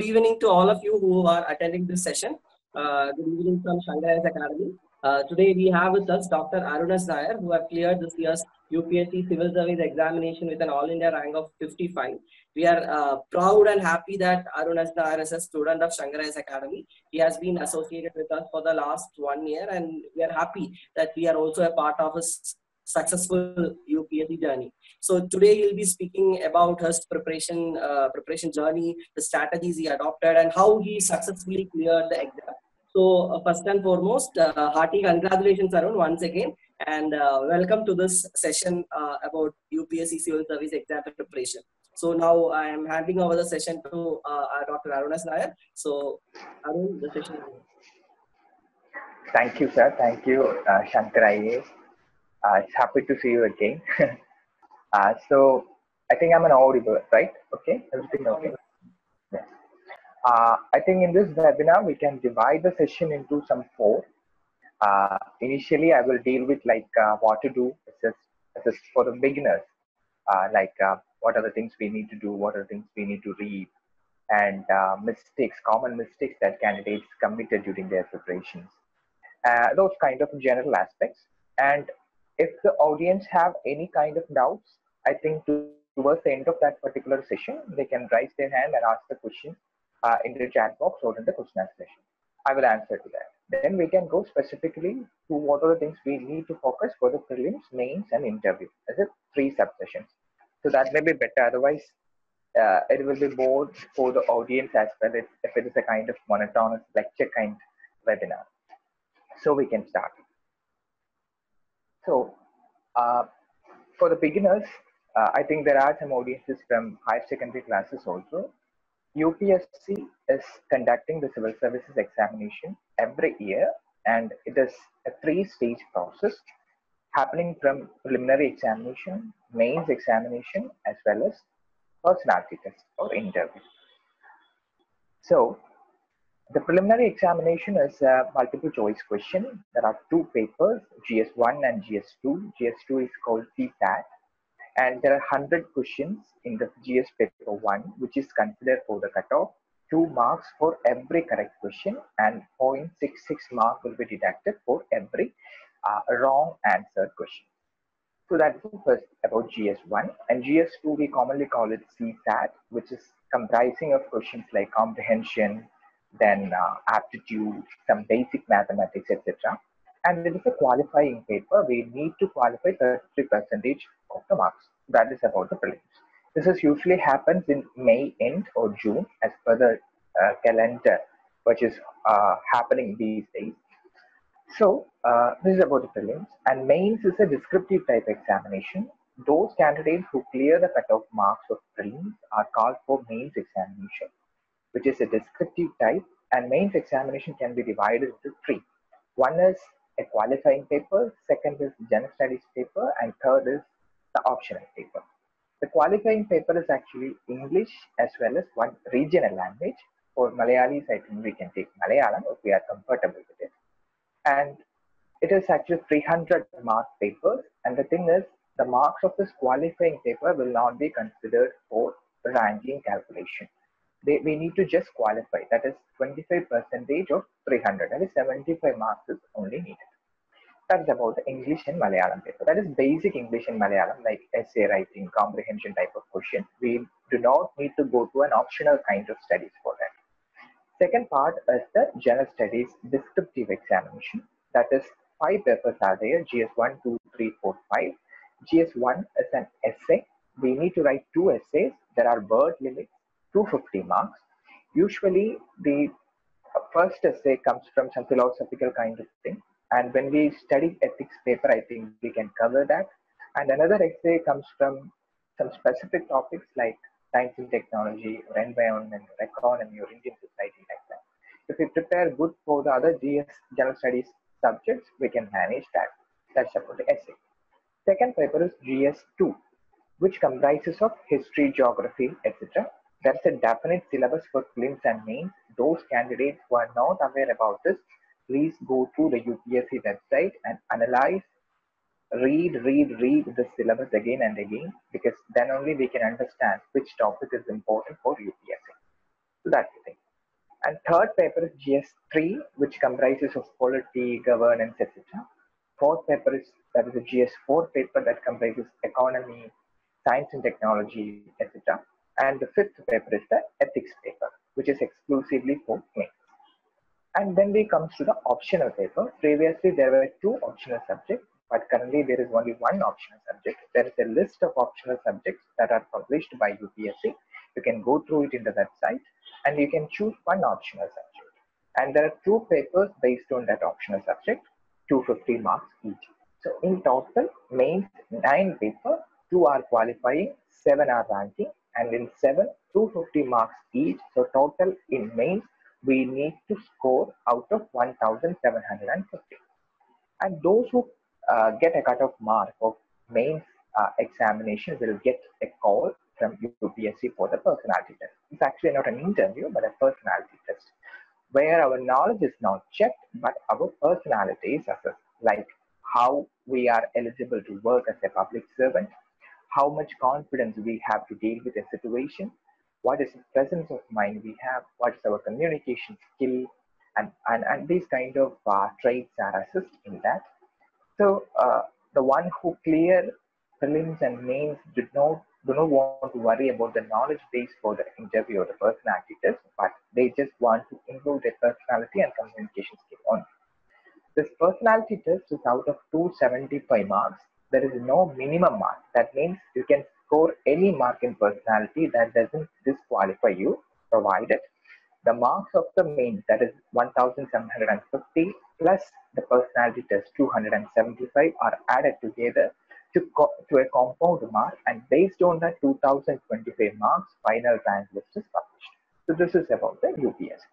evening to all of you who are attending this session. Good evening from Shanghai Academy. Today we have with us Dr. Arunas Nair, who have cleared this year's UPSC Civil Service examination with an All India rank of 55. We are proud and happy that Arunas Nair is a student of Shanghai Academy. He has been associated with us for the last 1 year, and we are happy that we are also a part of his successful UPSC journey. So today he'll be speaking about his preparation journey, the strategies he adopted, and how he successfully cleared the exam. So first and foremost, hearty congratulations, Arun, once again, and welcome to this session about UPSC Civil Service exam preparation. So now I am handing over the session to Dr. Arunas Nair. So Arun, the session is yours. Thank you, sir. Thank you, Shankar IAS. It's happy to see you again. So I think I'm an audible, right? Okay, everything okay? Yes. I think in this webinar, we can divide the session into some four. Initially, I will deal with like what to do assess for the beginners, what are the things we need to do, what are the things we need to read, and common mistakes that candidates committed during their preparations. Those kind of general aspects. And if the audience have any kind of doubts, I think towards the end of that particular session, they can raise their hand and ask the question in the chat box or in the question answer session. I will answer to that. Then we can go specifically to what are the things we need to focus for the prelims, mains, and interview as a 3 sub-sessions. So that may be better. Otherwise, it will be bored for the audience as well if it is a kind of monotonous lecture kind webinar. So we can start. So for the beginners, I think there are some audiences from higher secondary classes also. UPSC is conducting the civil services examination every year, and it is a 3-stage process happening from preliminary examination, mains examination, as well as personality test or interview. So the preliminary examination is a multiple choice question. There are 2 papers, GS1 and GS2. GS2 is called CSAT. And there are 100 questions in the GS paper 1, which is considered for the cutoff. 2 marks for every correct question, and 0.66 mark will be deducted for every wrong answered question. So that's the first about GS1. And GS2, we commonly call it CSAT, which is comprising of questions like comprehension, then aptitude, some basic mathematics, etc. And it is a qualifying paper. We need to qualify 30% of the marks. That is about the prelims. This is usually happens in May end or June as per the calendar, which is happening these days. So this is about the prelims. And mains is a descriptive type examination. Those candidates who clear the cutoff marks of prelims are called for mains examination, which is a descriptive type. And mains examination can be divided into 3. One is a qualifying paper, second is general studies paper, and third is the optional paper. The qualifying paper is actually English as well as one regional language. For Malayalis, I think we can take Malayalam if we are comfortable with it. And it is actually 300 mark papers. And the thing is, the marks of this qualifying paper will not be considered for ranking calculation. We need to just qualify. That is 25% of 300. That is 75 marks is only needed. That's about the English and Malayalam paper. That is basic English and Malayalam, like essay writing, comprehension type of question. We do not need to go to an optional kind of studies for that. Second part is the general studies descriptive examination. That is 5 papers are there, GS1, 2, 3, 4, 5. GS1 is an essay. We need to write 2 essays. There are word limits, 250 marks. Usually the first essay comes from some philosophical kind of thing. And when we study ethics paper, I think we can cover that. And another essay comes from some specific topics like science and technology, or environment, or economy, or Indian society, like that. If we prepare good for the other GS general studies subjects, we can manage that. That's about the essay. Second paper is GS2, which comprises of history, geography, etc. There's a definite syllabus for prelims and mains. Those candidates who are not aware about this, please go to the UPSC website and analyze, read the syllabus again and again, because then only we can understand which topic is important for UPSC. So that's the thing. And third paper is GS3, which comprises of polity, governance, etc. Fourth paper is that is a GS4 paper that comprises economy, science and technology, etc. And the fifth paper is the ethics paper, which is exclusively for mains. And then we comes to the optional paper. Previously, there were two optional subjects, but currently there is only one optional subject. There is a list of optional subjects that are published by UPSC. You can go through it in the website and you can choose one optional subject. And there are two papers based on that optional subject, 250 marks each. So in total, mains 9 paper, 2 are qualifying, 7 are ranking, and in 7, 250 marks each. So total in mains, we need to score out of 1,750. And those who get a cutoff mark of mains examination will get a call from UPSC for the personality test. It's actually not an interview, but a personality test, where our knowledge is not checked, but our personality is assessed, like how we are eligible to work as a public servant, how much confidence we have to deal with a situation, what is the presence of mind we have, what is our communication skill, and these kind of traits are assessed in that. So the one who clear prelims and mains do not want to worry about the knowledge base for the interview or the personality test, but they just want to improve their personality and communication skill only. This personality test is out of 275 marks. There is no minimum mark. That means you can score any mark in personality that doesn't disqualify you, provided the marks of the main, that is 1,750 plus the personality test 275 are added together to a compound mark, and based on that 2025 marks, final rank list is published. So this is about the UPSC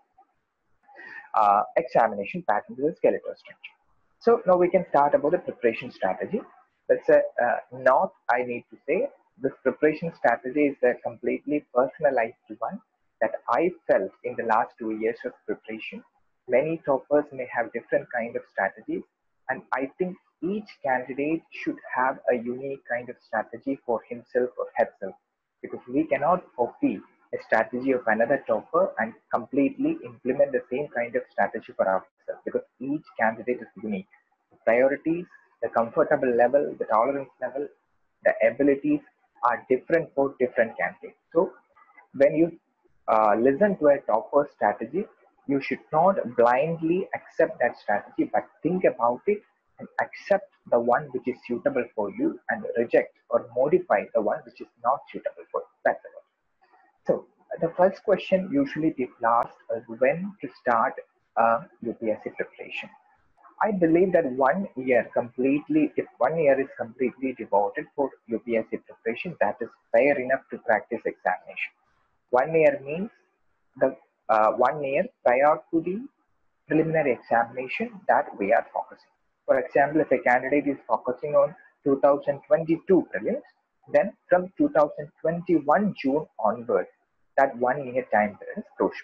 examination pattern to the skeletal structure. So now we can start about the preparation strategy. That's a not I need to say this preparation strategy is a completely personalized one that I felt in the last 2 years of preparation. Many toppers may have different kind of strategies, and I think each candidate should have a unique kind of strategy for himself or herself, because we cannot copy a strategy of another topper and completely implement the same kind of strategy for ourselves, because each candidate is unique. The priorities, the comfortable level, the tolerance level, the abilities are different for different candidates. So when you listen to a topper strategy, you should not blindly accept that strategy, but think about it and accept the one which is suitable for you and reject or modify the one which is not suitable for you. That's it. So the first question usually people ask is when to start UPSC preparation. I believe that 1 year completely, if 1 year is completely devoted for UPSC preparation, that is fair enough to practice examination. 1 year means the 1 year prior to the preliminary examination that we are focusing. For example, if a candidate is focusing on 2022 prelims, then from 2021 June onwards, that 1 year time period is crucial.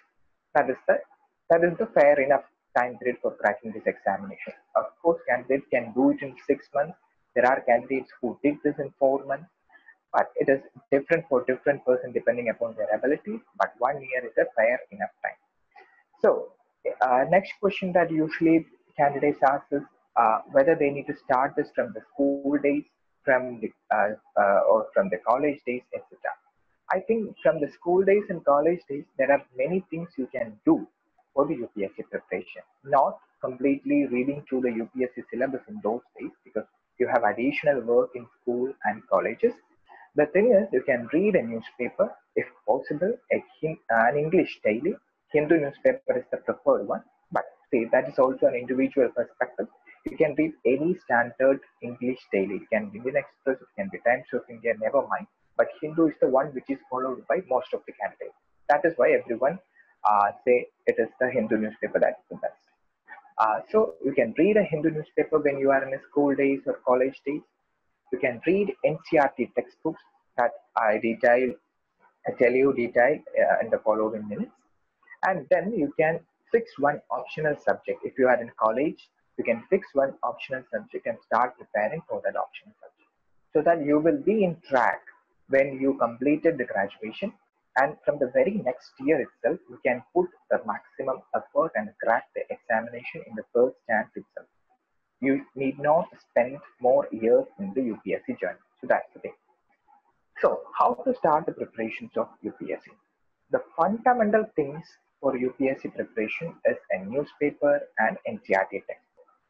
That is the fair enough time period for cracking this examination. Of course, candidates can do it in 6 months. There are candidates who did this in 4 months, but it is different for different person depending upon their abilities. But 1 year is a fair enough time. So next question that usually candidates ask is whether they need to start this from the school days, from the or from the college days, etc. I think from the school days and college days, there are many things you can do for the UPSC preparation. Not completely reading through the UPSC syllabus in those days, because you have additional work in school and colleges. The thing is, you can read a newspaper, if possible, an English daily. Hindu newspaper is the preferred one, but see, that is also an individual perspective. You can read any standard English daily. It can be Indian Express, it can be Times of India, never mind. But Hindu is the one which is followed by most of the candidates. That is why everyone say it is the Hindu newspaper that is the best. So you can read a Hindu newspaper when you are in a school days or college days. You can read NCERT textbooks that I tell you detail in the following minutes. And then you can fix one optional subject. If you are in college, you can fix one optional subject and start preparing for that optional subject, so that you will be in track when you completed the graduation. And from the very next year itself, you can put the maximum effort and crack the examination in the first chance itself. You need not spend more years in the UPSC journey. So that's the thing. So how to start the preparations of UPSC? The fundamental things for UPSC preparation is a newspaper and NCERT text.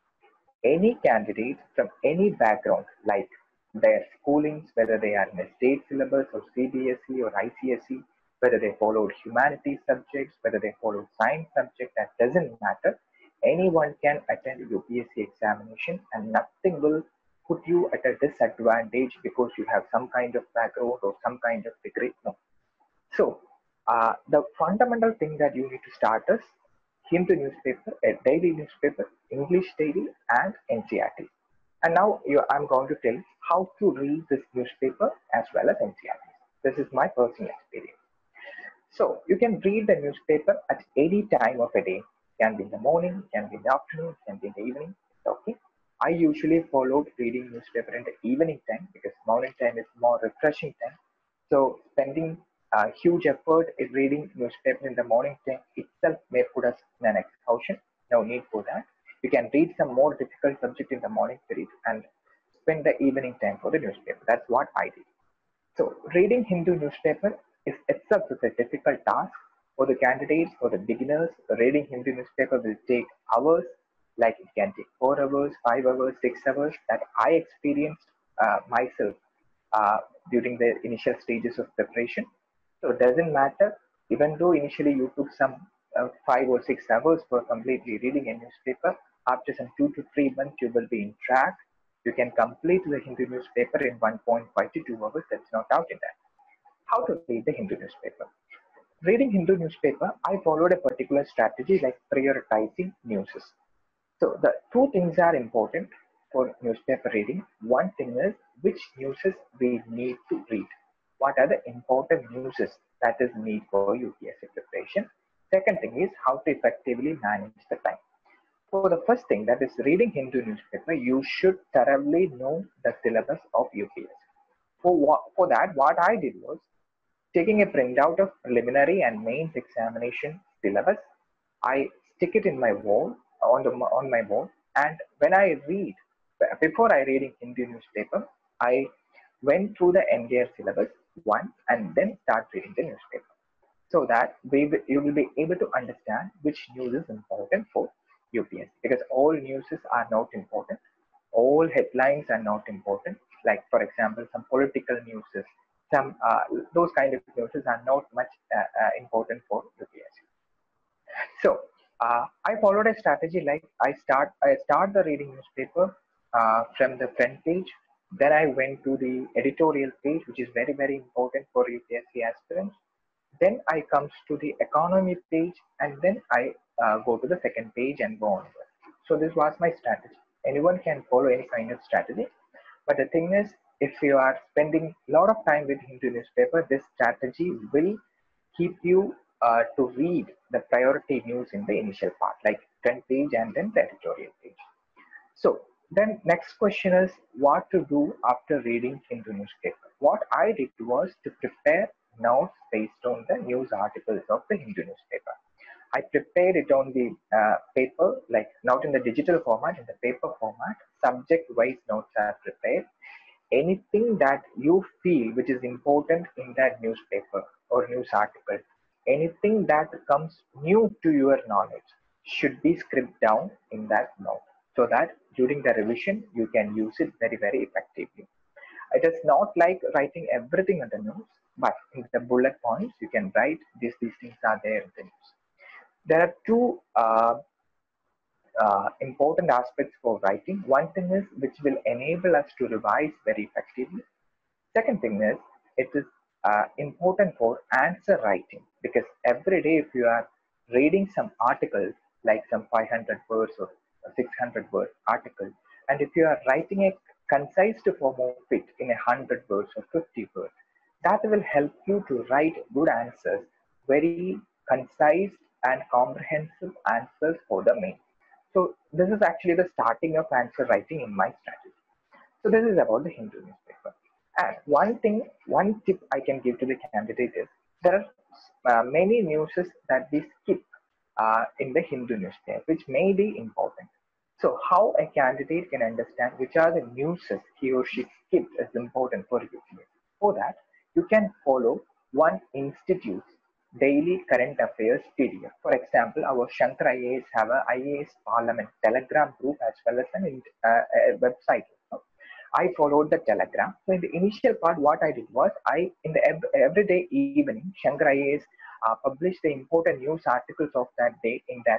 Any candidate from any background, like their schoolings, whether they are in a state syllabus or CBSE or ICSE, whether they followed humanities subjects, whether they followed science subject, that doesn't matter. Anyone can attend UPSC examination and nothing will put you at a disadvantage because you have some kind of background or some kind of degree. No. So the fundamental thing that you need to start is Hindu newspaper, a daily newspaper, English daily, and NCERT. And now I'm going to tell how to read this newspaper as well as NCERT. This is my personal experience. So you can read the newspaper at any time of a day. Can be in the morning, can be in the afternoon, can be in the evening. Okay. I usually followed reading newspaper in the evening time because morning time is more refreshing time. So spending huge effort in reading newspaper in the morning time itself may put us in an exhaustion. No need for that. You can read some more difficult subject in the morning period and spend the evening time for the newspaper. That's what I did. So reading Hindu newspaper is itself a difficult task for the candidates, for the beginners. Reading Hindu newspaper will take hours, like it can take 4 hours, 5 hours, 6 hours, that I experienced myself during the initial stages of preparation. So it doesn't matter, even though initially you took some 5 or 6 hours for completely reading a newspaper, after some 2 to 3 months you will be in track. You can complete the Hindu newspaper in 1.5 to 2 hours, that's no doubt in that. How to read the Hindu newspaper? Reading Hindu newspaper, I followed a particular strategy like prioritizing news. So the two things are important for newspaper reading. One thing is which news we need to read. What are the important news that is need for UPSC preparation? Second thing is how to effectively manage the time. For the first thing, that is reading Hindu newspaper, you should thoroughly know the syllabus of UPSC. For that, what I did was taking a printout of preliminary and mains examination syllabus. I stick it in my wall on my wall, and when I read, before I read in Hindu newspaper, I went through the entire syllabus once and then start reading the newspaper, so that you will be able to understand which news is important for UPSC, because all news are not important, all headlines are not important. Like for example, some political news, some those kind of news are not much important for UPSC. So I followed a strategy like I start the reading newspaper from the front page. Then I went to the editorial page, which is very, very important for UPSC aspirants. Then I comes to the economy page, and then I go to the second page and go on. So this was my strategy. Anyone can follow any kind of strategy, but the thing is, if you are spending a lot of time with Hindu newspaper, this strategy will keep you to read the priority news in the initial part, like front page and then the editorial page. So then next question is what to do after reading Hindu newspaper. What I did was to prepare notes based on the news articles of the Hindu newspaper. I prepared it on the paper, like not in the digital format, in the paper format. Subject-wise notes are prepared. Anything that you feel which is important in that newspaper or news article, anything that comes new to your knowledge should be scribbled down in that note, so that during the revision you can use it very, very effectively. It is not like writing everything in the news, but in the bullet points you can write these things are there in the news. There are two important aspects for writing. One thing is which will enable us to revise very effectively. Second thing is it is important for answer writing, because every day if you are reading some articles like some 500 words or 600 word article, and if you are writing a concise form of it in 100 words or 50 words, that will help you to write good answers, very concise and comprehensive answers for the main. So this is actually the starting of answer writing in my strategy. So this is about the Hindu newspaper. And one tip I can give to the candidate is there are many news that we skip in the Hindu newspaper, which may be important. So, how a candidate can understand which are the news he or she skips is important for UPSC. For that, you can follow one institute's daily current affairs PDF. For example, our Shankar IAS have a IAS Parliament Telegram group as well as a website. I followed the Telegram. So in the initial part, what I did was in the everyday evening, Shankar IAS published the important news articles of that day in that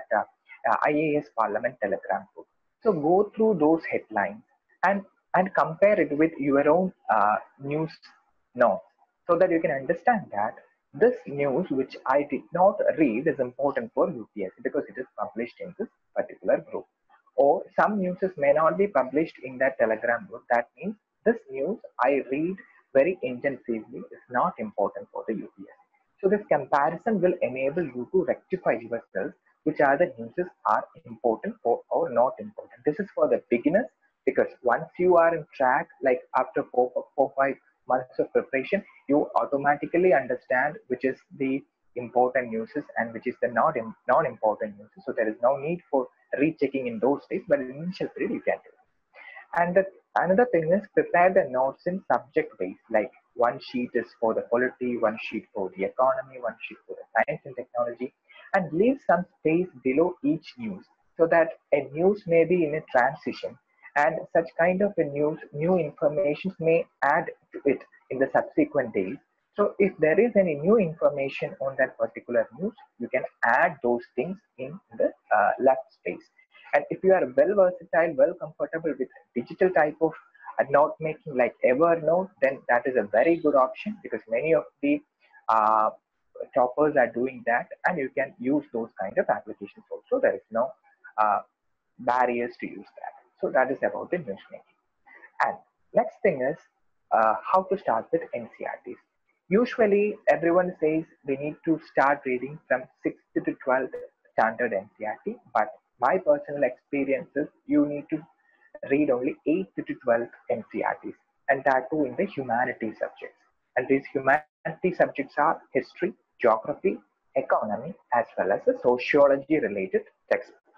IAS Parliament Telegram group. So go through those headlines and compare it with your own news notes so that you can understand that this news which I did not read is important for UPSC because it is published in this particular group. Or some news may not be published in that Telegram group. That means this news I read very intensively is not important for the UPSC. So this comparison will enable you to rectify yourself which are the news are important or not important. This is for the beginners because once you are in track, like after 4-5 months of preparation, you automatically understand which is the important news and which is the non-important news. So there is no need for rechecking in those days, but in initial period you can do it. And another thing is prepare the notes in subject base, like one sheet is for the polity, one sheet for the economy, one sheet for the science and technology, and leave some space below each news so that a news may be in a transition and such kind of a new information may add to it in the subsequent days. So if there is any new information on that particular news, you can add those things in the left space. And if you are well versatile, well comfortable with digital type of note making like Evernote, then that is a very good option because many of the uh, toppers are doing that, and you can use those kind of applications also. There is no uh, barriers to use that. So that is about the news making. And next thing is how to start with NCRTs. Usually everyone says we need to start reading from 6th to 12th standard NCRT, but my personal experience is you need to read only 8th to 12th NCRTs, and that too in the humanities subjects. And these humanities subjects are history, geography, economy, as well as the sociology related textbooks.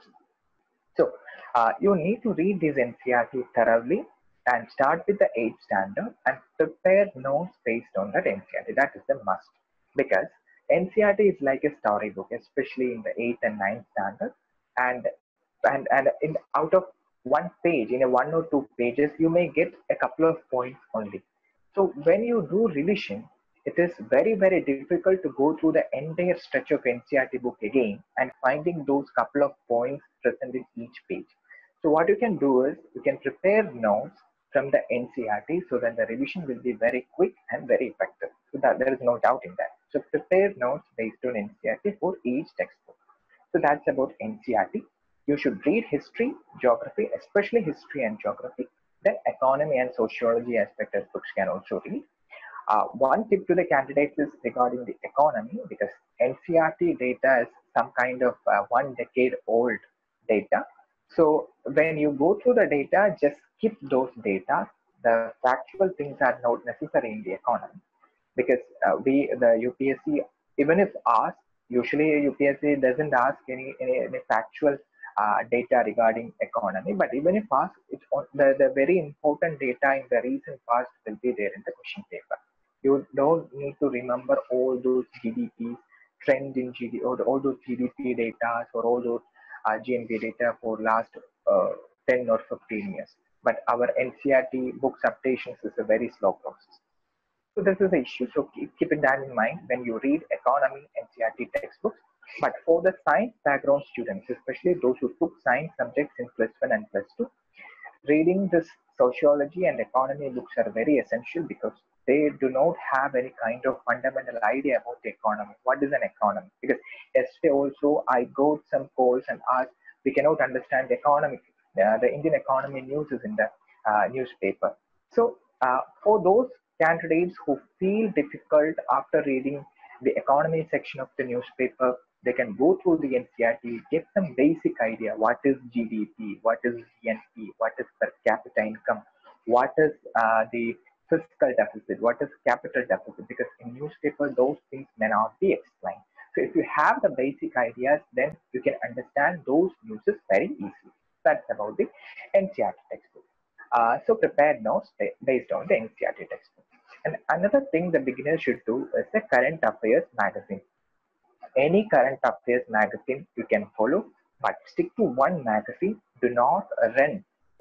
So you need to read these NCRT thoroughly and start with the 8th standard and prepare notes based on that NCRT. That is the must because NCRT is like a storybook, especially in the 8th and 9th standard. And in out of one page, in a 1 or 2 pages, you may get a couple of points only. So when you do revision, it is very difficult to go through the entire stretch of NCRT book again and finding those couple of points present in each page. So what you can do is you can prepare notes from the NCRT so that the revision will be very quick and very effective. So that there is no doubt in that. So prepare notes based on NCRT for each textbook. So that's about NCRT. You should read history, geography, especially history and geography. Then economy and sociology aspect as books can also read. One tip to the candidates is regarding the economy because NCRT data is some kind of 1 decade old data. So when you go through the data, just skip those data. The factual things are not necessary in the economy because the UPSC, even if asked, usually UPSC doesn't ask any factual data regarding economy, but even if asked, it's the very important data in the recent past will be there in the question paper. You don't need to remember all those GDPs, trend in GDP, or all those GDP data or all those GNP data for last 10 or 15 years. But our NCRT books updations is a very slow process. So this is the issue. So keep that in mind when you read economy NCRT textbooks. But for the science background students, especially those who took science subjects in +1 and +2, reading this sociology and economy books are very essential because they do not have any kind of fundamental idea about the economy. What is an economy? Because yesterday also I got some calls and asked, we cannot understand the economy. The Indian economy news is in the newspaper. So for those candidates who feel difficult after reading the economy section of the newspaper, they can go through the NCRT, get some basic idea. What is GDP? What is GNP? What is per capita income? What is the fiscal deficit, what is capital deficit, because in newspaper those things may not be explained. So if you have the basic ideas, then you can understand those news very easily. That's about the NCERT textbook. So prepare notes based on the NCERT textbook. And another thing the beginner should do is the current affairs magazine. Any current affairs magazine you can follow, but stick to one magazine. Do not run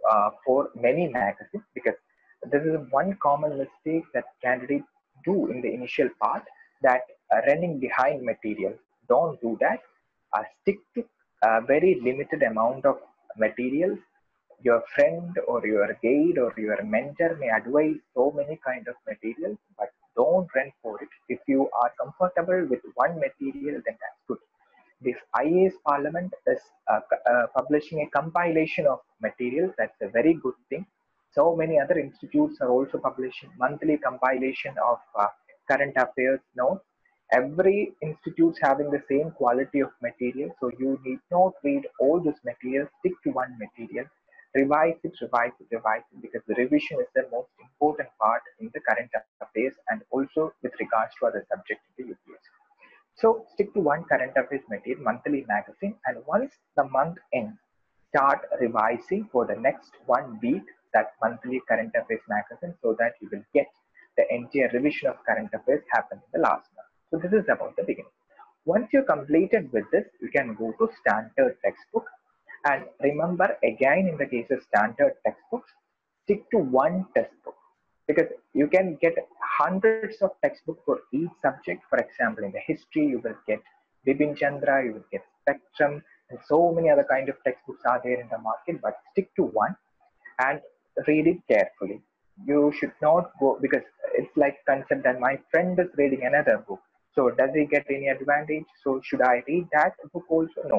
for many magazines, because this is one common mistake that candidates do in the initial part, that running behind material. Don't do that. Stick to a very limited amount of materials. Your friend or your guide or your mentor may advise so many kind of materials, but don't run for it. If you are comfortable with one material, then that's good. This IAS Parliament is publishing a compilation of materials. That's a very good thing. So many other institutes are also publishing monthly compilation of current affairs notes. Every institute's having the same quality of material, so you need not read all this material. Stick to one material, revise it, revise it, revise it, because the revision is the most important part in the current affairs and also with regards to other subjects in the UPSC. So stick to one current affairs material, monthly magazine, and once the month ends, start revising for the next 1 week that monthly current affairs magazine, so that you will get the entire revision of current affairs happen in the last month. So this is about the beginning. Once you're completed with this, you can go to standard textbook. And remember, again, in the case of standard textbooks, stick to one textbook, because you can get hundreds of textbooks for each subject. For example, in the history, you will get Bipin Chandra, you will get Spectrum, and so many other kind of textbooks are there in the market. But stick to one and read it carefully. You should not go, because it's like concept that my friend is reading another book. So does he get any advantage? So should I read that book also? No.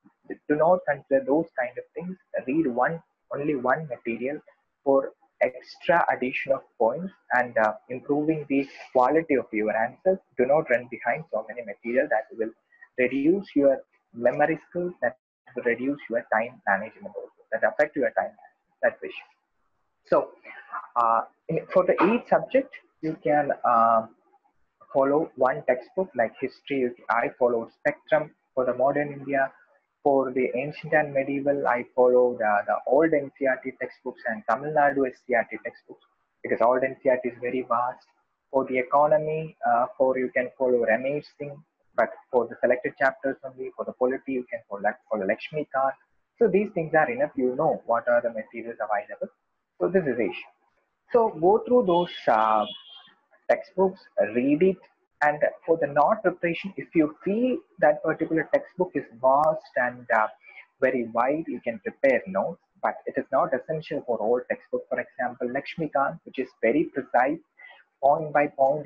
Do not consider those kind of things. Read only one material for extra addition of points and improving the quality of your answers. Do not run behind so many material. That will reduce your memory skills, that will reduce your time management also, that affect your time management. That's the issue. So for the each subject, you can follow one textbook. Like history, I followed Spectrum. For the modern India, for the ancient and medieval, I follow the old NCERT textbooks and Tamil Nadu SCERT textbooks, because old NCERT is very vast. For the economy, for you can follow Ramesh Singh, but for the selected chapters only. For the polity, you can follow Lakshmi Kant. So these things are enough. You know what are the materials available. So this is the issue. So go through those textbooks, read it, and for the note preparation, if you feel that particular textbook is vast and very wide, you can prepare notes, but it is not essential for all textbooks. For example, Lakshmikant, which is very precise, point by point,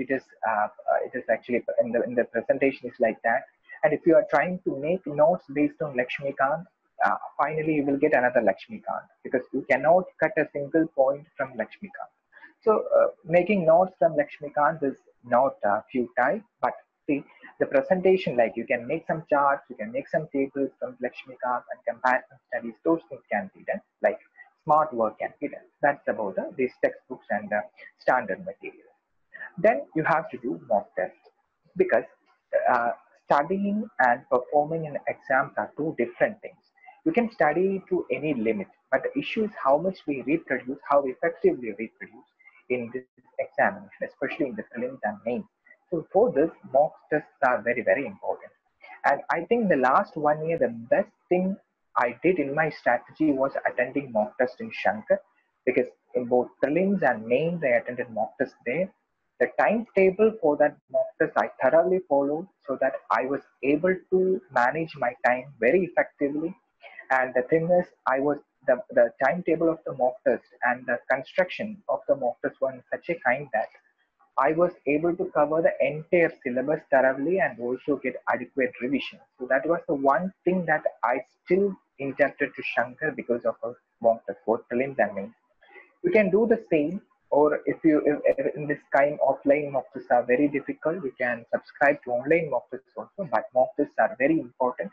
it is actually in the presentation is like that. And if you are trying to make notes based on Lakshmikant, finally you will get another Lakshmikant, because you cannot cut a single point from Lakshmikant. So making notes from Lakshmikant is not futile, but see the presentation, like you can make some charts, you can make some tables from Lakshmikant and comparison studies, those things can be done, like smart work can be done. That's about these textbooks and standard materials. Then you have to do mock test, because uh, studying and performing in exams are two different things. You can study to any limit, but the issue is how much we reproduce, how effectively we reproduce in this examination, especially in the prelims and mains. So for this, mock tests are very, very important. And I think the last 1 year, the best thing I did in my strategy was attending mock test in Shankar, because in both prelims and mains, I attended mock test there. The timetable for that mock test I thoroughly followed, so that I was able to manage my time very effectively. And the thing is, I was the timetable of the mock test and the construction of the mock test were in such a kind that I was able to cover the entire syllabus thoroughly and also get adequate revision. So that was the one thing that I still intended to Shankar because of a mock test, both prelims and mains. You can do the same, or if in this kind offline mock tests are very difficult, you can subscribe to online mock tests also. But mock tests are very important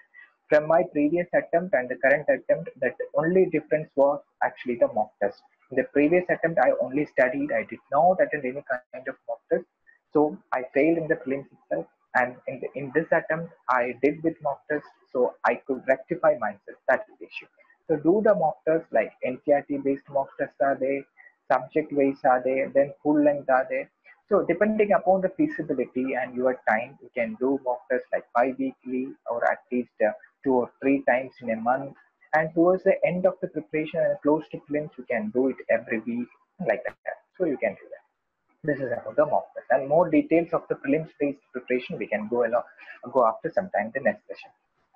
From my previous attempt and the current attempt, that only difference was actually the mock test. In the previous attempt, I only studied, I did not attend any kind of mock test. So I failed in the prelims itself. And in this attempt, I did with mock test, so I could rectify myself. That is the issue. So do the mock tests like NCERT based mock tests are there, subject wise are there, then full length are there. So depending upon the feasibility and your time, you can do mock tests like bi-weekly or at least 2 or 3 times in a month. And towards the end of the preparation and close to prelims, you can do it every week like that. So you can do that. This is about the mock test, and more details of the prelims based preparation we can go after sometime in the next session.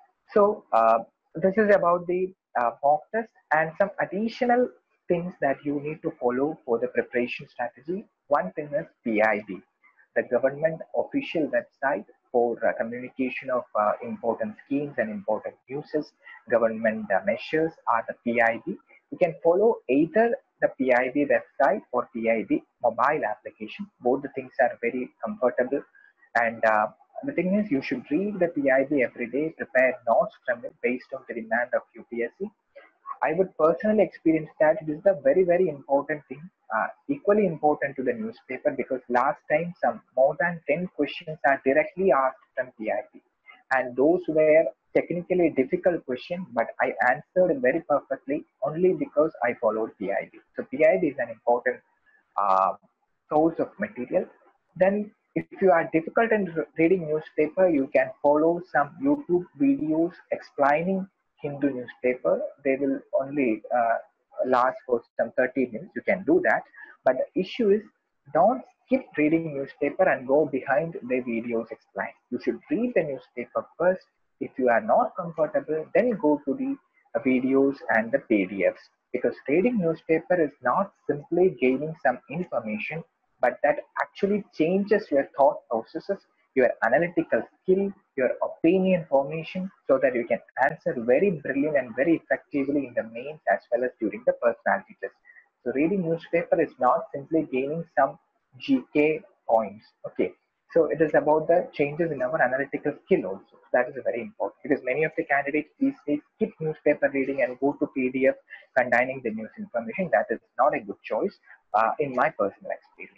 So this is about the mock test and some additional things that you need to follow for the preparation strategy. One thing is PIB, the government official website for communication of important schemes and important uses, government measures are the PIB. You can follow either the PIB website or PIB mobile application. Both the things are very comfortable, and the thing is, you should read the PIB every day, prepare notes from it based on the demand of UPSC. I would personally experience that it is the very important thing, equally important to the newspaper, because last time some more than 10 questions are directly asked from PIB, and those were technically difficult questions, but I answered very perfectly only because I followed PIB. So PIB is an important uh, source of material. Then if you are difficult in reading newspaper, you can follow some YouTube videos explaining Hindu newspaper. They will only last for some 30 minutes. You can do that. But the issue is, don't skip reading newspaper and go behind the videos explain. You should read the newspaper first. If you are not comfortable, then go to the videos and the PDFs. Because reading newspaper is not simply gaining some information, but that actually changes your thought processes, your analytical skill, your opinion formation, so that you can answer very brilliant and very effectively in the mains as well as during the personality test. So reading newspaper is not simply gaining some GK points. Okay. So it is about the changes in our analytical skill also. That is very important, because many of the candidates these days skip newspaper reading and go to PDF containing the news information. That is not a good choice in my personal experience.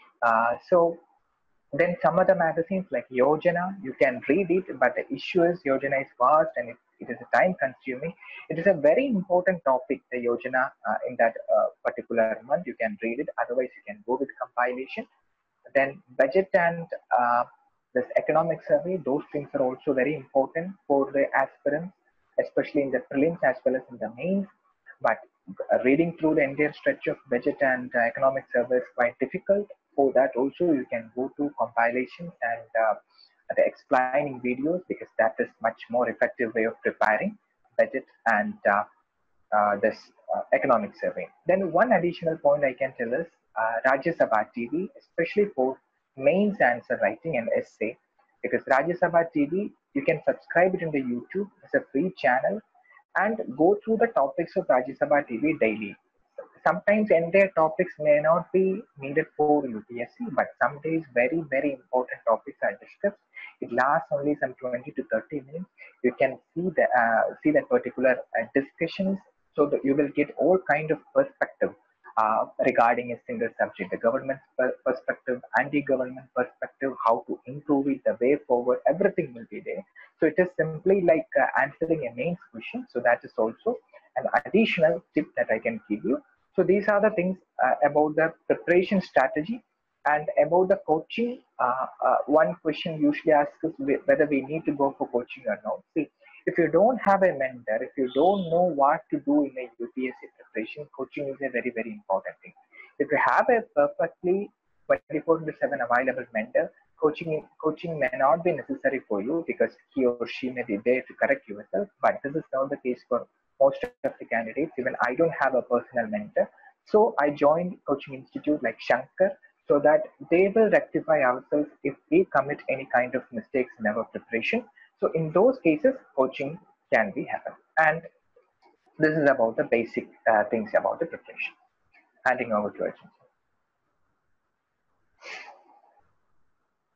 So then some other magazines like Yojana, you can read it, but the issue is Yojana is vast and it is a time consuming. It is a very important topic, the Yojana, in that particular month. You can read it, otherwise you can go with compilation. Then budget and this economic survey, those things are also very important for the aspirants, especially in the prelims as well as in the mains. But reading through the entire stretch of budget and economic survey is quite difficult. For that also you can go to compilations and the explaining videos, because that is much more effective way of preparing budget and this economic survey. Then one additional point I can tell is Rajya Sabha TV, especially for mains answer writing and essay, because Rajya Sabha TV, you can subscribe it in the YouTube. It's a free channel, and go through the topics of Rajya Sabha TV daily. Sometimes entire topics may not be needed for UPSC, but some days very important topics are discussed. It lasts only some 20 to 30 minutes. You can see that particular discussions, so that you will get all kind of perspective regarding a single subject, the government perspective, anti-government perspective, how to improve it, the way forward, everything will be there. So it is simply like answering a mains question. So that is also an additional tip that I can give you. So these are the things about the preparation strategy. And about the coaching, one question usually asks us whether we need to go for coaching or not. See, if you don't have a mentor, if you don't know what to do in a UPSC preparation, coaching is a very important thing. If you have a perfectly 24/7 available mentor, coaching may not be necessary for you, because he or she may be there to correct yourself. But this is not the case for most of the candidates. Even I don't have a personal mentor, so I joined coaching institute like Shankar, so that they will rectify ourselves if we commit any kind of mistakes in our preparation. So in those cases, coaching can be happen. And this is about the basic things about the preparation. Handing over to Arjun.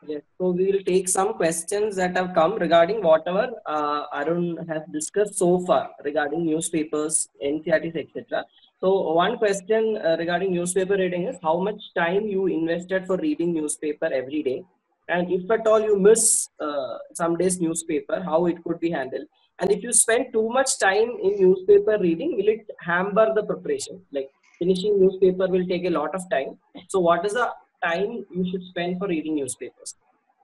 Yes, so we will take some questions that have come regarding whatever Arun has discussed so far regarding newspapers, NCRTs, etc. So one question regarding newspaper reading is how much time you invested for reading newspaper every day, and if at all you miss some days newspaper, how it could be handled. And if you spend too much time in newspaper reading, will it hamper the preparation? Like finishing newspaper will take a lot of time. So what is the time you should spend for reading newspapers?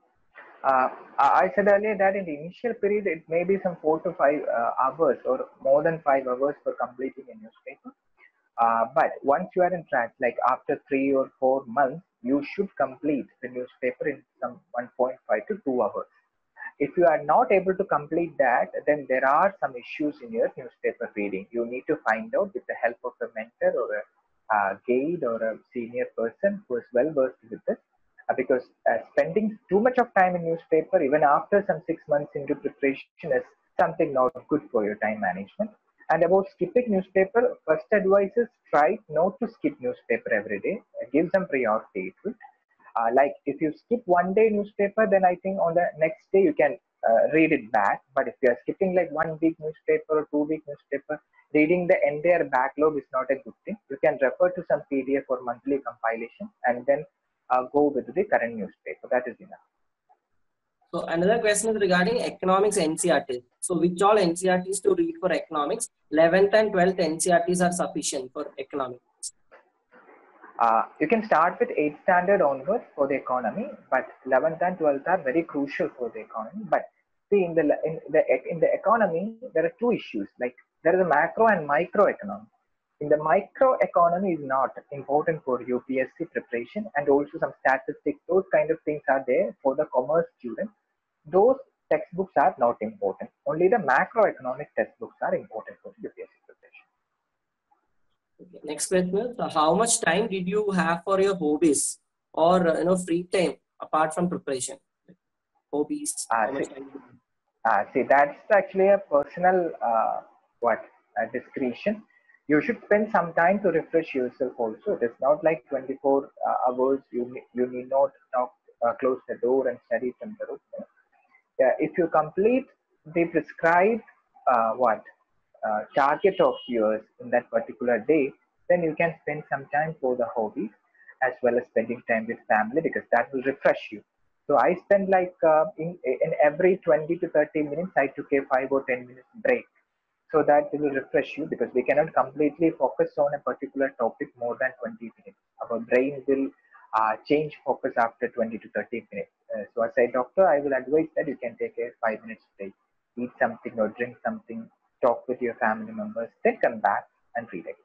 I said earlier that in the initial period, it may be some 4 to 5 hours or more than 5 hours for completing a newspaper. But once you are in track, like after 3 or 4 months, you should complete the newspaper in some 1.5 to 2 hours. If you are not able to complete that, then there are some issues in your newspaper reading. You need to find out with the help of a mentor or a guide or a senior person who is well versed with this. Because spending too much of time in newspaper, even after some 6 months into preparation, is something not good for your time management. And about skipping newspaper, first advice is try not to skip newspaper every day. Give some priority to it. Like if you skip one day newspaper, then I think on the next day you can read it back. But if you are skipping like 1 week newspaper or 2 week newspaper, reading the entire backlog is not a good thing. You can refer to some PDF or monthly compilation and then go with the current newspaper. That is enough. So another question is regarding economics NCRTs. So which all NCRTs to read for economics? 11th and 12th NCRTs are sufficient for economics. You can start with 8th standard onwards for the economy, but 11th and 12th are very crucial for the economy. But see, in the economy, there are two issues. Like there is a macro and micro economy. In the micro economy is not important for UPSC preparation, and also some statistics. Those kind of things are there for the commerce students. Those textbooks are not important. Only the macroeconomic textbooks are important for UPSC preparation. Okay. Next question is how much time did you have for your hobbies or free time apart from preparation? Hobbies. How much time? See, that's actually a personal discretion. You should spend some time to refresh yourself also. It is not like 24 hours. You need not close the door and study from the room. Yeah, if you complete the prescribed target of yours in that particular day, then you can spend some time for the hobbies as well as spending time with family because that will refresh you. So I spend like in every 20 to 30 minutes, I took a 5 or 10 minutes break so that it will refresh you because we cannot completely focus on a particular topic more than 20 minutes. Our brain will change focus after 20 to 30 minutes. So as a doctor, I will advise that you can take a 5 minutes break, eat something or drink something, talk with your family members, then come back and read again.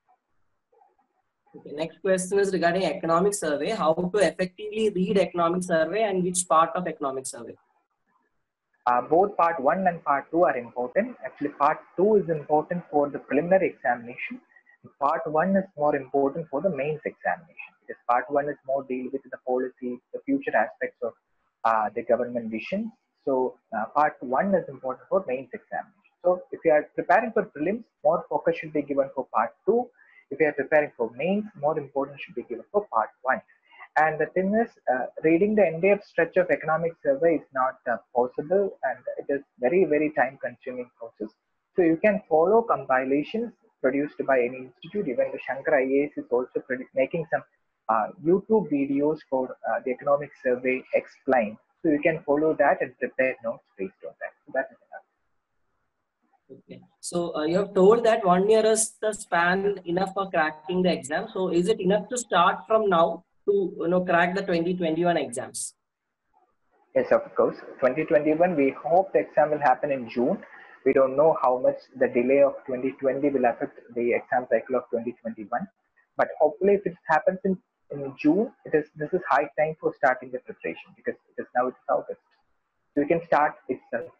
Okay, next question is regarding economic survey. How to effectively read economic survey and which part of economic survey? Both part 1 and part 2 are important. Actually, part 2 is important for the preliminary examination. Part 1 is more important for the mains examination because part 1 is more deal with the policy, the future aspects of the government vision. So part 1 is important for mains examination. So if you are preparing for prelims, more focus should be given for part 2. If you are preparing for mains, more importance should be given for part 1. And the thing is, reading the entire stretch of economic survey is not possible, and it is very, very time-consuming process. So you can follow compilations produced by any institute. Even the Shankar IAS is also making some YouTube videos for the economic survey explained. So you can follow that and prepare notes based on that. So that is enough. Okay. So you have told that 1 year is the span enough for cracking the exam. So is it enough to start from now to crack the 2021 exams? Yes, of course. 2021, we hope the exam will happen in June. We don't know how much the delay of 2020 will affect the exam cycle of 2021. But hopefully, if it happens in June, this is high time for starting the preparation because it's August. So you can start itself.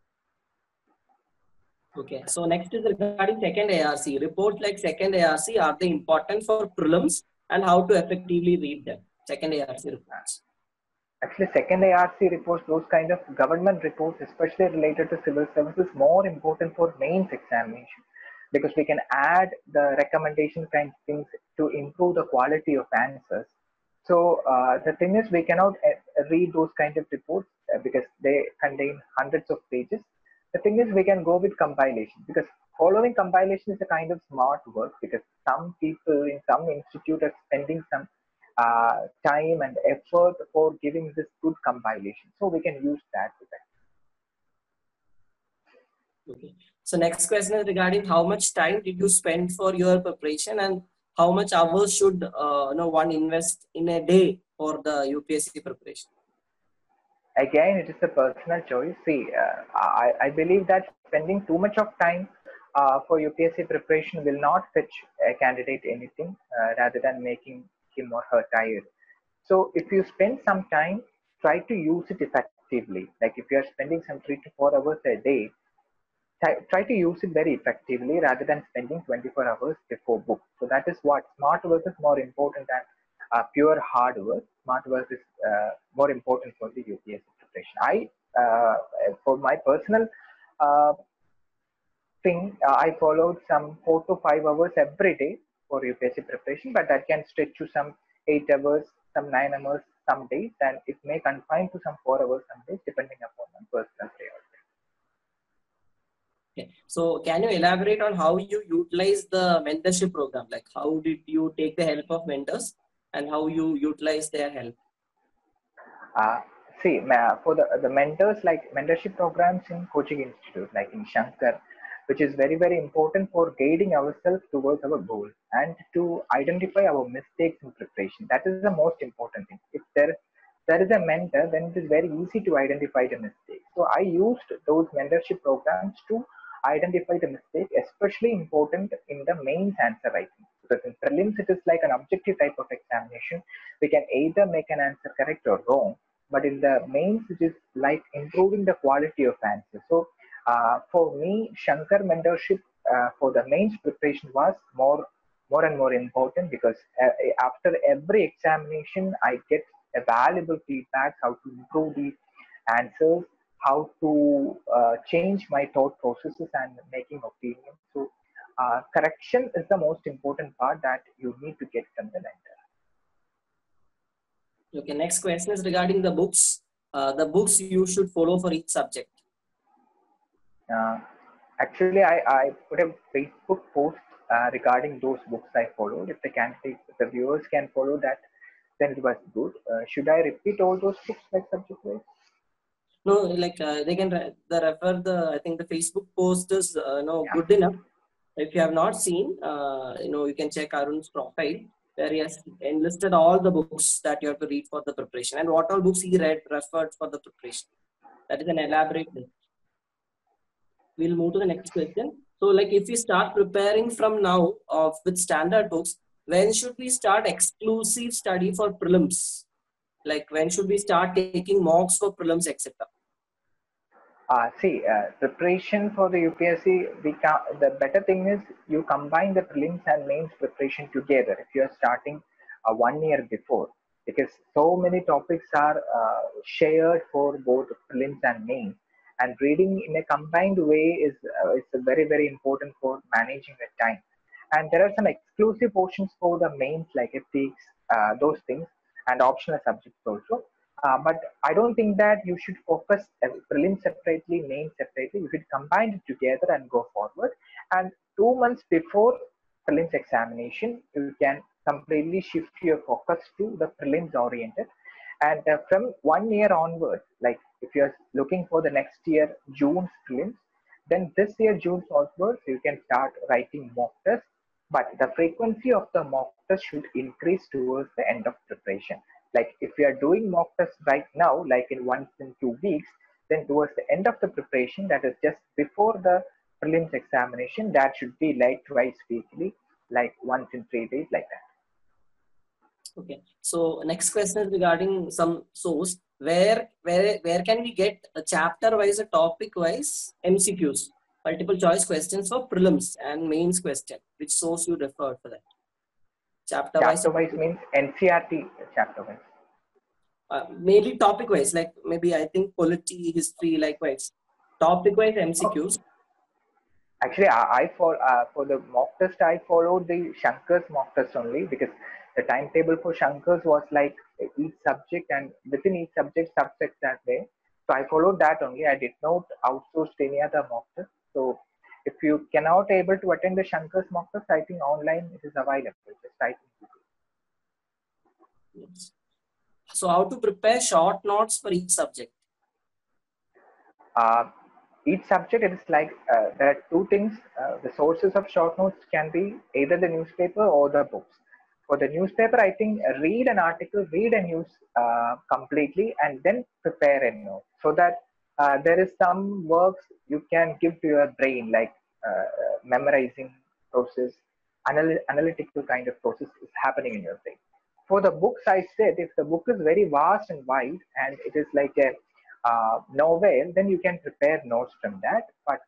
Okay. So next is regarding second ARC. Reports like second ARC, are they important for prelims and how to effectively read them? Second ARC reports. Actually, second ARC reports, those kind of government reports, especially related to civil services, more important for mains examination because we can add the recommendation kind of things to improve the quality of answers. So the thing is, we cannot read those kind of reports because they contain hundreds of pages. The thing is, we can go with compilation, because following compilation is a kind of smart work, because some people in some institute are spending some time and effort for giving this good compilation. So we can use that with that. Okay. So next question is regarding how much time did you spend for your preparation, and how much hours should one invest in a day for the UPSC preparation? Again, it is a personal choice. See, I believe that spending too much of time for UPSC preparation will not fetch a candidate anything, rather than making him or her tired. So if you spend some time, try to use it effectively. Like if you are spending some 3 to 4 hours a day, try to use it very effectively rather than spending 24 hours before book. So that is what smart work is more important than pure hard work. Smart work is more important for the UPSC preparation. For my personal uh, thing, I followed some 4 to 5 hours every day for UPSC preparation, but that can stretch to some 8 hours, some 9 hours, some days, and it may confine to some 4 hours some days, depending upon my personal priority. Okay. So can you elaborate on how you utilize the mentorship program? Like how did you take the help of mentors and how you utilize their help? Uh, See, for the mentors, like mentorship programs in coaching institute, like in Shankar, which is very, very important for guiding ourselves towards our goal and to identify our mistakes in preparation. That is the most important thing. If there is a mentor, then it is very easy to identify the mistakes. So I used those mentorship programs to identify the mistake, especially important in the mains answer writing. Because in prelims, it is like an objective type of examination. We can either make an answer correct or wrong, but in the mains, it is like improving the quality of answer. So for me, Shankar mentorship for the mains preparation was more and more important, because after every examination, I get a valuable feedback how to improve the answers, how to change my thought processes and making opinions. So correction is the most important part that you need to get from the mentor. Okay, next question is regarding the books. The books you should follow for each subject. Actually, I put a Facebook post regarding those books I followed. If the candidates, the viewers can follow that, then it was good. Should I repeat all those books like subject wise? No, like they can refer the. I think the Facebook post is Yeah. good enough. If you have not seen, you can check Arun's profile where he has enlisted all the books that you have to read for the preparation and what all books he referred for the preparation. That is an elaborate list. We'll move to the next question. So, like if we start preparing from now with standard books, when should we start exclusive study for prelims? Like when should we start taking mocks for prelims, etc.? Preparation for the UPSC, the better thing is you combine the prelims and mains preparation together if you are starting 1 year before, because so many topics are shared for both prelims and mains, and reading in a combined way is very, very important for managing the time. And there are some exclusive portions for the mains like ethics, those things, and optional subjects also. But I don't think that you should focus prelims separately, main separately. You should combine it together and go forward. And 2 months before prelims examination, you can completely shift your focus to the prelims oriented. And from 1 year onwards, like if you're looking for the next year, June's prelims, then this year, June onwards, you can start writing mock tests. But the frequency of the mock test should increase towards the end of preparation. Like if you are doing mock tests right now, like in once in 2 weeks, then towards the end of the preparation, that is just before the prelims examination, that should be like twice weekly, like once in 3 days, like that. Okay. So next question is regarding some source. Where can we get a chapter wise, a topic wise MCQs, multiple choice questions for prelims and mains question? Which source you referred for that? Chapter wise means NCERT chapter wise. Maybe topic wise, like maybe I think polity, history, likewise. Topic wise MCQs. Actually, for the mock test, I followed the Shankar's mock test only, because The timetable for Shankars was like each subject, and within each subject, subsets that way. So I followed that only. I did not outsource any other mock test. So if you cannot able to attend the Shankars mock test, I think online it is available. Just type in Google. Yes. So how to prepare short notes for each subject? Each subject, it is like there are two things. The sources of short notes can be either the newspaper or the books. For the newspaper, I think read an article, read a news completely, and then prepare a note, so that there is some works you can give to your brain, like memorizing process, analytical kind of process is happening in your brain. For the books, I said if the book is very vast and wide and it is like a novel, then you can prepare notes from that. But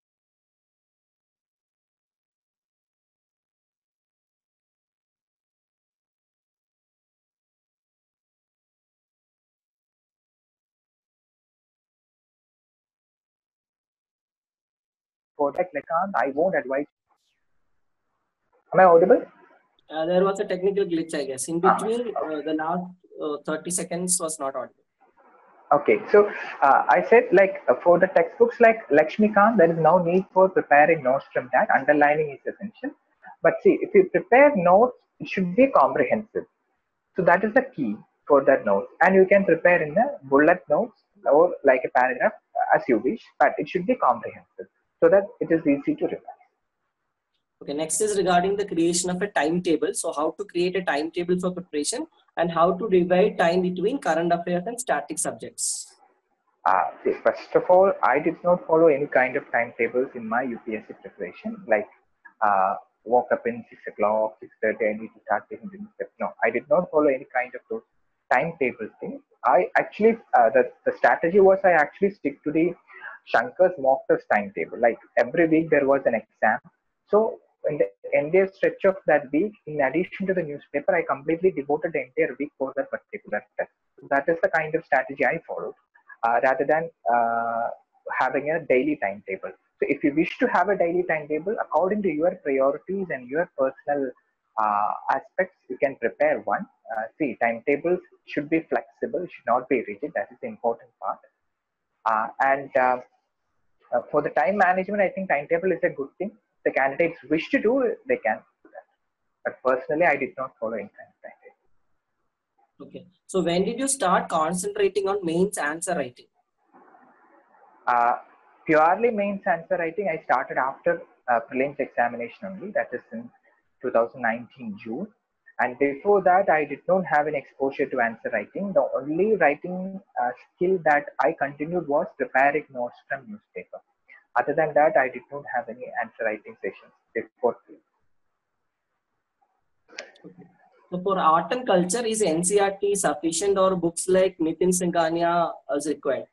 for that, Lekant, I won't advise. Am I audible? There was a technical glitch, I guess. In between, the last 30 seconds was not audible. Okay, so I said like for the textbooks like Lakshmikant, there is no need for preparing notes from that. Underlining is essential. But see, if you prepare notes, it should be comprehensive. So that is the key for that note. And you can prepare in the bullet notes or like a paragraph as you wish, but it should be comprehensive so that it is easy to revise. Okay, next is regarding the creation of a timetable. So how to create a timetable for preparation and how to divide time between current affairs and static subjects. See, first of all, I did not follow any kind of timetables in my UPSC preparation. Like, woke up in 6 o'clock, 6:30, I need to start taking the steps. No, I did not follow any kind of those timetable things. I actually, the strategy was I actually stick to the Shankar's mock test timetable. Like every week there was an exam. So in the entire stretch of that week, in addition to the newspaper, I completely devoted the entire week for that particular test. So that is the kind of strategy I followed. Rather than having a daily timetable. So if you wish to have a daily timetable according to your priorities and your personal aspects, you can prepare one. See, timetables should be flexible, should not be rigid. That is the important part. For the time management, I think timetable is a good thing. The candidates wish to do it, they can do that. But personally, I did not follow any kind of timetable. Okay. So when did you start concentrating on mains answer writing? Purely mains answer writing, I started after prelims examination only. That is in 2019 June. And before that, I did not have an exposure to answer writing. The only writing skill that I continued was preparing notes from newspaper. Other than that, I did not have any answer writing sessions before. Okay. So for art and culture, is NCERT sufficient or books like Nitin Singhania is required?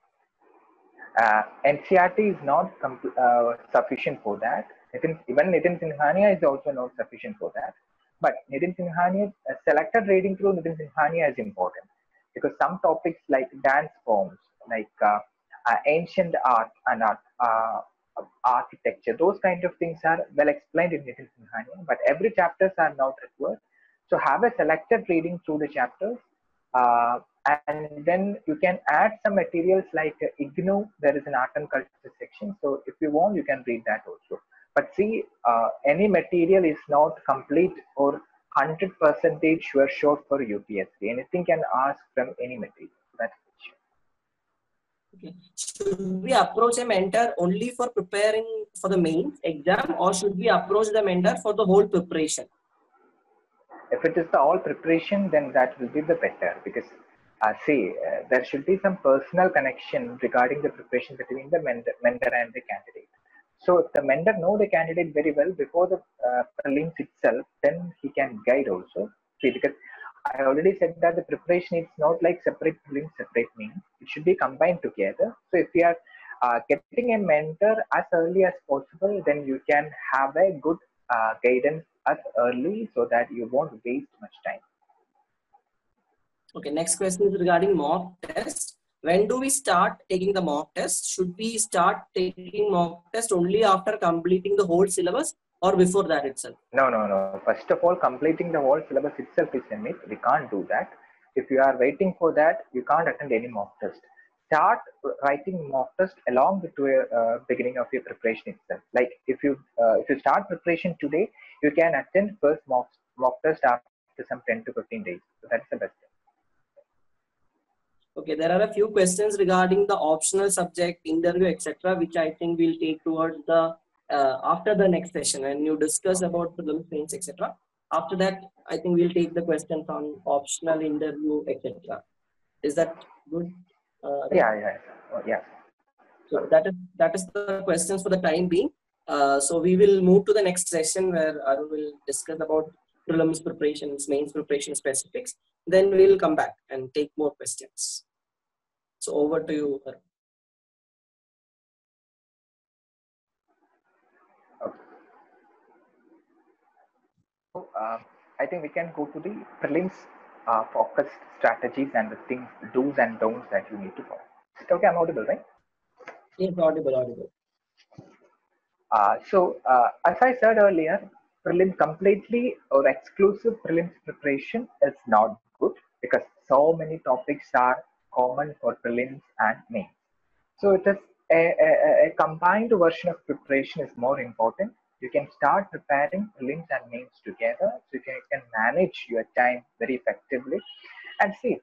NCERT is not sufficient for that. Even Nitin Singhania is also not sufficient for that. But Nitin Singhania, selected reading through Nitin Singhania is important because some topics like dance forms, like ancient art and architecture, those kind of things are well explained in Nitin Singhania, but every chapters are not required. So have a selected reading through the chapters. And then you can add some materials like IGNOU. There is an art and culture section. So if you want, you can read that also. But see, any material is not complete or 100% sure for UPSC. Anything can ask from any material. That's sure. Okay. Should we approach a mentor only for preparing for the main exam, or should we approach the mentor for the whole preparation? If it is the all preparation, then that will be the better, because there should be some personal connection regarding the preparation between the mentor and the candidate. So if the mentor know the candidate very well before the prelims itself, then he can guide also. See, because I already said that the preparation is not like separate prelims, separate means. It should be combined together. So if you are getting a mentor as early as possible, then you can have a good guidance as early so that you won't waste much time. Okay, next question is regarding mock test. when do we start taking the mock test? Should we start taking mock test only after completing the whole syllabus or before that itself? No. First of all, completing the whole syllabus itself is a myth. We can't do that. If you are waiting for that, you can't attend any mock test. Start writing mock test along with the beginning of your preparation itself. Like if you start preparation today, you can attend first mock test after some 10 to 15 days. So that's the best thing. Okay, there are a few questions regarding the optional subject, interview, etc., which I think we'll take towards the after the next session when you discuss about prelims, mains, etc. After that, I think we'll take the questions on optional, interview, etc. Is that good? Yeah. So that is the questions for the time being. So we will move to the next session where Arun will discuss about prelims preparations, mains preparation specifics. Then we'll come back and take more questions. So over to you, Arun. Okay. So I think we can go to the prelims focused strategies and the things, do's and don'ts that you need to follow. Okay, I'm audible, right? Yes, audible. As I said earlier, completely or exclusive prelims preparation is not good because so many topics are common for prelims and mains. So it is a combined version of preparation is more important. You can start preparing prelims and mains together, so you can manage your time very effectively. And see,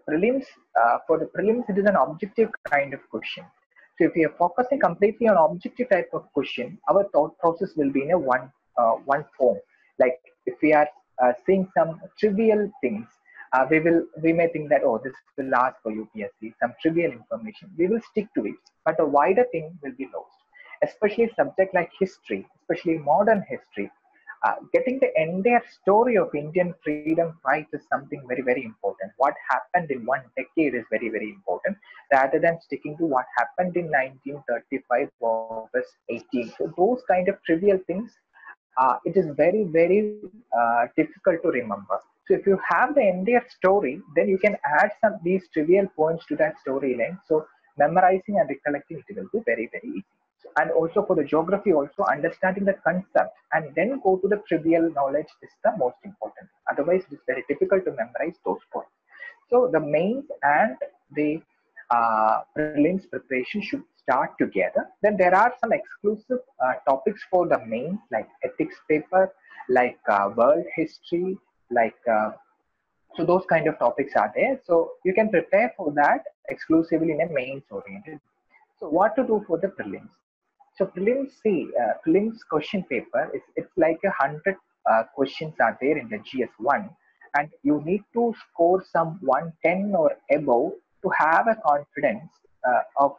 for the prelims, it is an objective kind of question. So if we are focusing completely on objective type of question, our thought process will be in a one form. Like if we are seeing some trivial things, we may think that, oh, this will ask for UPSC some trivial information. We will stick to it, but a wider thing will be lost. Especially a subject like history, especially modern history. Getting the entire story of Indian freedom fight is something very, very important. What happened in one decade is very, very important, rather than sticking to what happened in 1935 August 18. So those kind of trivial things, it is very, very difficult to remember. So if you have the entire story, then you can add some these trivial points to that storyline. So memorizing and recollecting it will be very, very easy. And also for the geography, also understanding the concept and then go to the trivial knowledge is the most important. Otherwise, it is very difficult to memorize those points. So the mains and the prelims preparation should start together. Then there are some exclusive topics for the mains, like ethics paper, like world history, like so those kind of topics are there. So you can prepare for that exclusively in a mains oriented. So what to do for the prelims? So prelims question paper is it's like 100 questions are there in the GS1, and you need to score some 110 or above to have a confidence of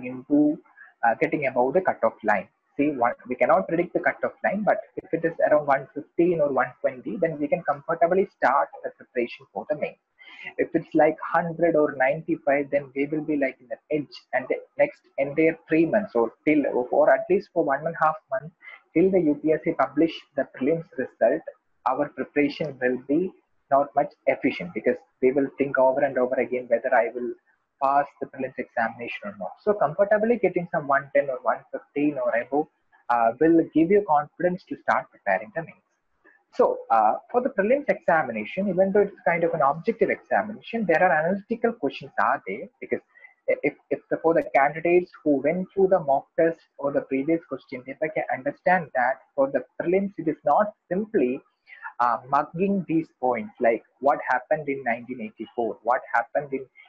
getting above the cutoff line. We cannot predict the cutoff line, but if it is around 115 or 120, then we can comfortably start the preparation for the main. If it's like 100 or 95, then we will be like in the edge, and the next entire 3 months or at least for 1.5 months till the UPSC publish the prelims result, our preparation will be not much efficient because we will think over and over again whether I will pass the prelims examination or not. So comfortably getting some 110 or 115 or above will give you confidence to start preparing the mains. So for the prelims examination, even though it's kind of an objective examination, there are analytical questions are there because for the candidates who went through the mock test or the previous question paper can understand that for the prelims, it is not simply mugging these points like what happened in 1984, what happened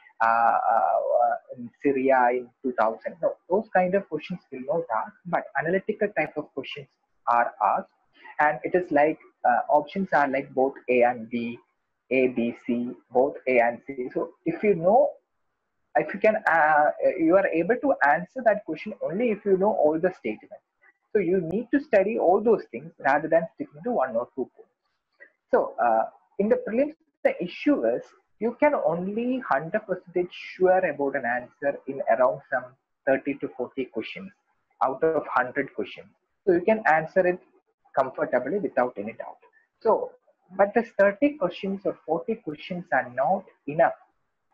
in Syria in 2000. No, those kind of questions will not ask, but analytical type of questions are asked, and it is like options are like both A and B, A, B, C, both A and C. So if you know, if you can, you are able to answer that question only if you know all the statements. So you need to study all those things rather than sticking to one or 2 points. So in the prelims, the issue is you can only 100% sure about an answer in around some 30 to 40 questions out of 100 questions. So you can answer it comfortably without any doubt. So, but the 30 questions or 40 questions are not enough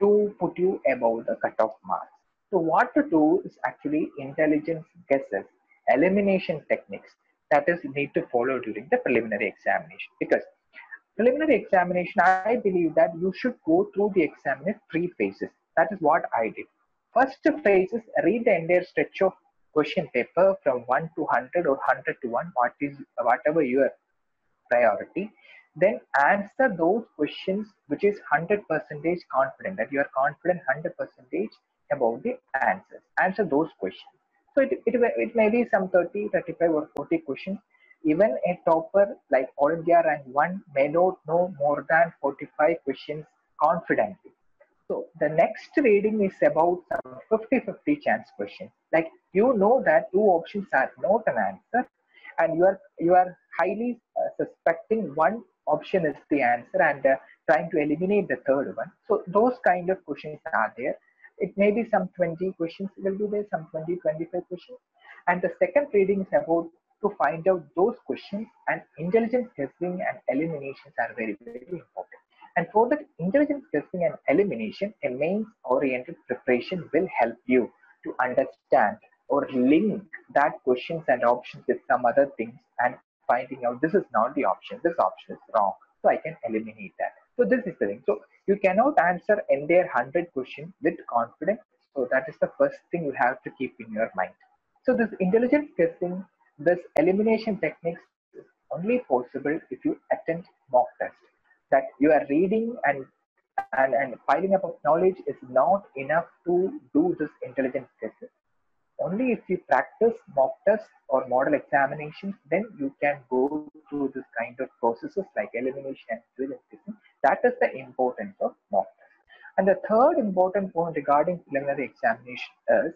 to put you above the cutoff marks. So what to do is actually intelligence guesses, elimination techniques that is need to follow during the preliminary examination. Because preliminary examination, I believe that you should go through the exam in 3 phases. That is what I did. First phase is read the entire stretch of question paper from 1 to 100 or 100 to 1, whatever your priority. Then answer those questions which is 100% confident, that you are confident 100% about the answers. Answer those questions. So it may be some 30, 35 or 40 questions. Even a topper like All India rank 1 may not know more than 45 questions confidently. So the next reading is about some 50-50 chance questions. Like you know that two options are not an answer, and you are highly suspecting one option is the answer and trying to eliminate the third one. So those kind of questions are there. It may be some 20 questions will be there, some 20-25 questions. And the second reading is about to find out those questions, and intelligence testing and eliminations are very, very important. And for that intelligence testing and elimination, a mains oriented preparation will help you to understand or link that questions and options with some other things and finding out this is not the option, this option is wrong, so I can eliminate that. So this is the thing. So you cannot answer entire 100 questions with confidence. So that is the first thing you have to keep in your mind. So this intelligence testing, this elimination techniques is only possible if you attend mock test. That you are reading and piling up of knowledge is not enough to do this intelligence test. Only if you practice mock tests or model examinations, then you can go through this kind of processes like elimination and intelligence testing. That is the importance of mock tests. And the third important point regarding preliminary examination is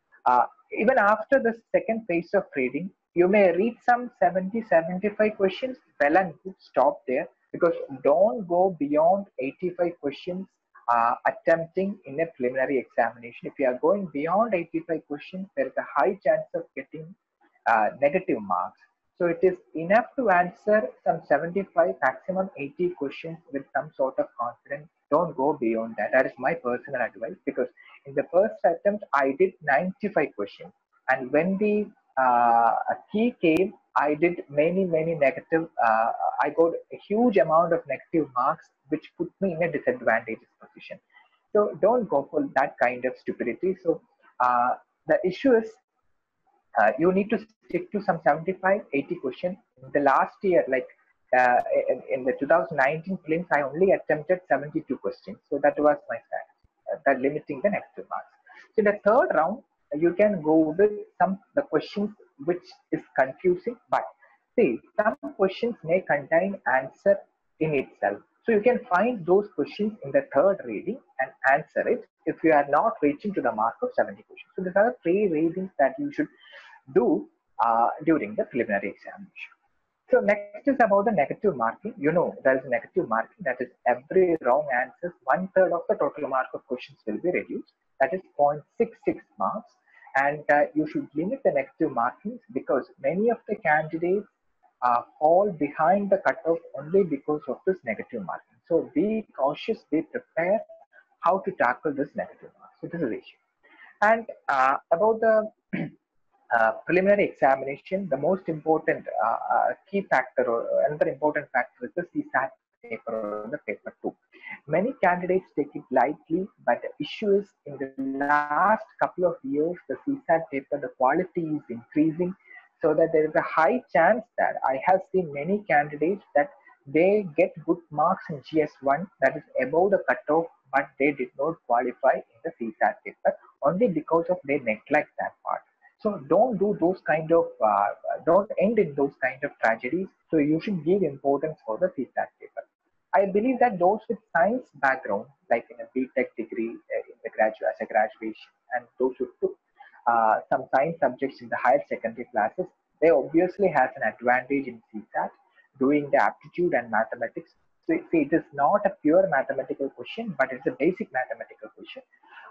even after the second phase of reading, you may read some 70-75 questions, well and good, stop there, because don't go beyond 85 questions attempting in a preliminary examination. If you are going beyond 85 questions, there is a high chance of getting negative marks. So it is enough to answer some 75, maximum 80 questions with some sort of confidence. Don't go beyond that. That is my personal advice, because in the first attempt, I did 95 questions. And when the key came, I did many negative. I got a huge amount of negative marks, which put me in a disadvantageous position. So don't go for that kind of stupidity. So the issue is you need to stick to some 75-80 questions. In the last year, like in the 2019 prelims, I only attempted 72 questions. So that was my strategy, that limiting the negative marks. So in the third round, you can go with the questions which is confusing, but see, some questions may contain answer in itself. So you can find those questions in the third reading and answer it if you are not reaching to the mark of 70 questions. So these are the 3 readings that you should do during the preliminary examination. So next is about the negative marking. You know, there is negative marking, that is every wrong answer, 1/3 of the total mark of questions will be reduced. That is 0.66 marks. And you should limit the negative markings, because many of the candidates fall behind the cutoff only because of this negative marking. So be cautious, be prepared how to tackle this negative mark. So this is the issue. And about the preliminary examination, the most important key factor or another important factor is the CSAT paper or the paper 2. Many candidates take it lightly, but the issue is in the last couple of years, the CSAT paper, the quality is increasing, so that there is a high chance that I have seen many candidates that they get good marks in GS1, that is above the cutoff, but they did not qualify in the CSAT paper only because of they neglect that part. So don't do those kind of, don't end in those kind of tragedies. So you should give importance for the CSAT paper. I believe that those with science background, like in a BTech degree in the as a graduation, and those who took some science subjects in the higher secondary classes, they obviously has an advantage in CSAT doing the aptitude and mathematics. So see, it is not a pure mathematical question, but it's a basic mathematical question.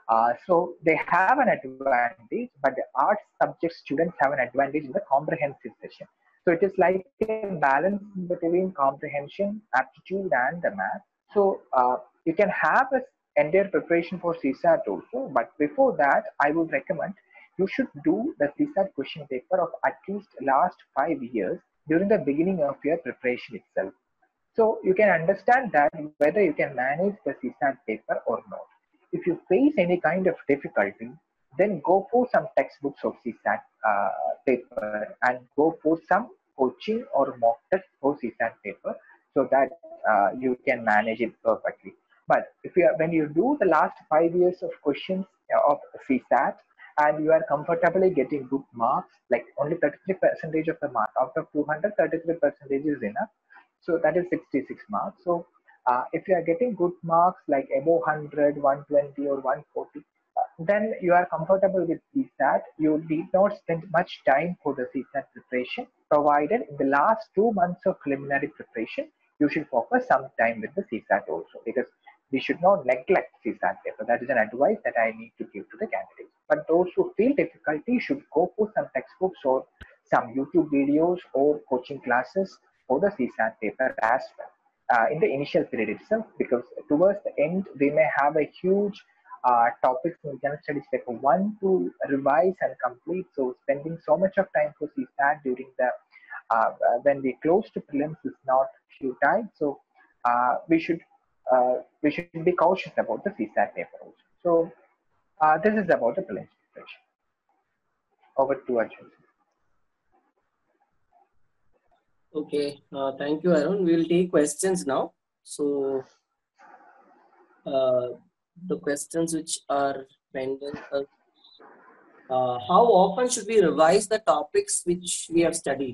So they have an advantage, but the arts subject students have an advantage in the comprehensive session. So it is like a balance between comprehension, aptitude, and the math. So you can have a entire preparation for CSAT also. But before that, I would recommend you should do the CSAT question paper of at least last 5 years during the beginning of your preparation itself. So you can understand that whether you can manage the CSAT paper or not. If you face any kind of difficulty, then go for some textbooks of CSAT paper and go for some coaching or mock test for CSAT paper so that you can manage it perfectly. But if you are, when you do the last 5 years of questions of CSAT and you are comfortably getting good marks, like only 33% of the mark out of 200, 33% is enough. So that is 66 marks. So if you are getting good marks like above 100, 120 or 140, then you are comfortable with CSAT. You need not spend much time for the CSAT preparation, provided in the last 2 months of preliminary preparation, you should focus some time with the CSAT also, because we should not neglect CSAT paper. That is an advice that I need to give to the candidates. But those who feel difficulty should go for some textbooks or some YouTube videos or coaching classes for the CSAT paper as well in the initial period itself, because towards the end we may have a huge topics in general studies paper 1 to revise and complete. So spending so much of time for CSAT during the when we close to prelims is not futile. So we should be cautious about the CSAT paper also. So this is about the prelims preparation. Over to Arjun. Okay, thank you, Arun. We will take questions now. So the questions which are pending. How often should we revise the topics which we have studied?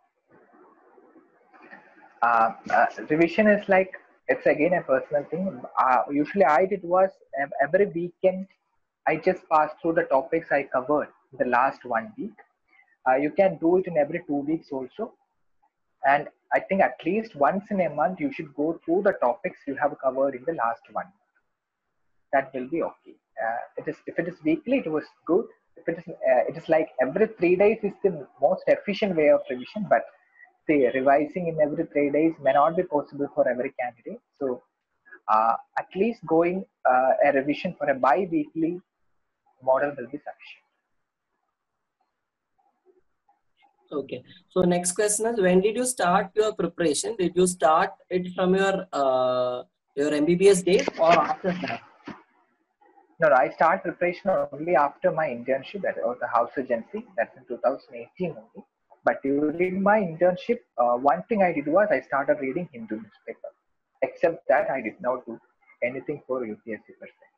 Revision is like, it's again a personal thing. Usually I did was every weekend I just passed through the topics I covered the last 1 week. You can do it in every 2 weeks also. And I think at least once in a month, you should go through the topics you have covered in the last 1 month. That will be okay. If it is weekly, it was good. If it is like every 3 days is the most efficient way of revision, but say revising in every 3 days may not be possible for every candidate. So at least going a revision for a bi-weekly model will be sufficient. Okay. So next question is, when did you start your preparation? Did you start it from your MBBS days or after that? No, I started preparation only after my internship at the house agency. That's in 2018 only. But during my internship, one thing I did was I started reading Hindu newspaper. Except that, I did not do anything for UPSC per se.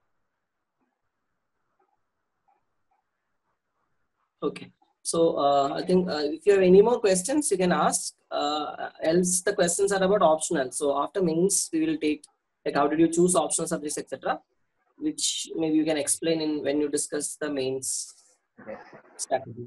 Okay. So I think if you have any more questions, you can ask. Else the questions are about optional. So after mains, we will take like how did you choose optional subjects, etc., which maybe you can explain in when you discuss the mains strategy.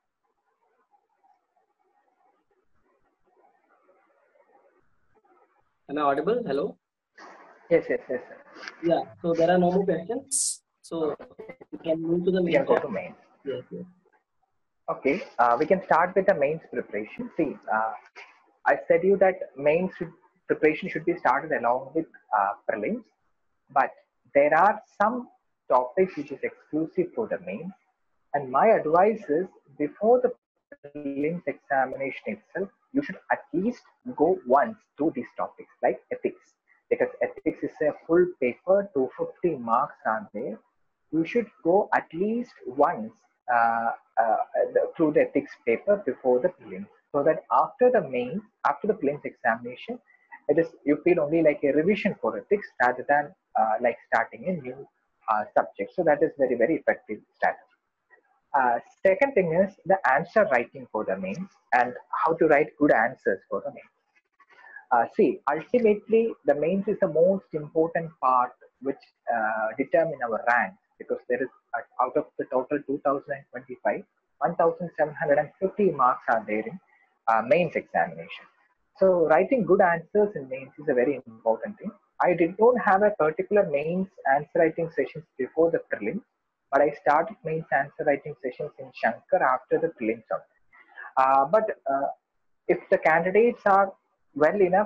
Am I audible? Hello? Yes. Yeah. So there are no more questions. So we can move to the main. We can go to mains. Yes. Okay. We can start with the mains preparation. See, I said you that mains preparation should be started along with prelims, but there are some topics which is exclusive for the mains. And my advice is, before the prelims examination itself, you should at least go once through these topics like ethics, because ethics is a full paper, 250 marks are there. You should go at least once through the ethics paper before the prelims, so that after the main, after the prelims examination, you feel only like a revision for ethics rather than like starting a new subject. So that is very, very effective strategy. Second thing is the answer writing for the mains and how to write good answers for the mains. See, ultimately, the mains is the most important part which determine our rank, because there is out of the total 2025, 1,750 marks are there in mains examination. So writing good answers in mains is a very important thing. I did not have a particular mains answer writing sessions before the prelims, but I started mains answer writing sessions in Shankar after the prelims. But if the candidates are well enough,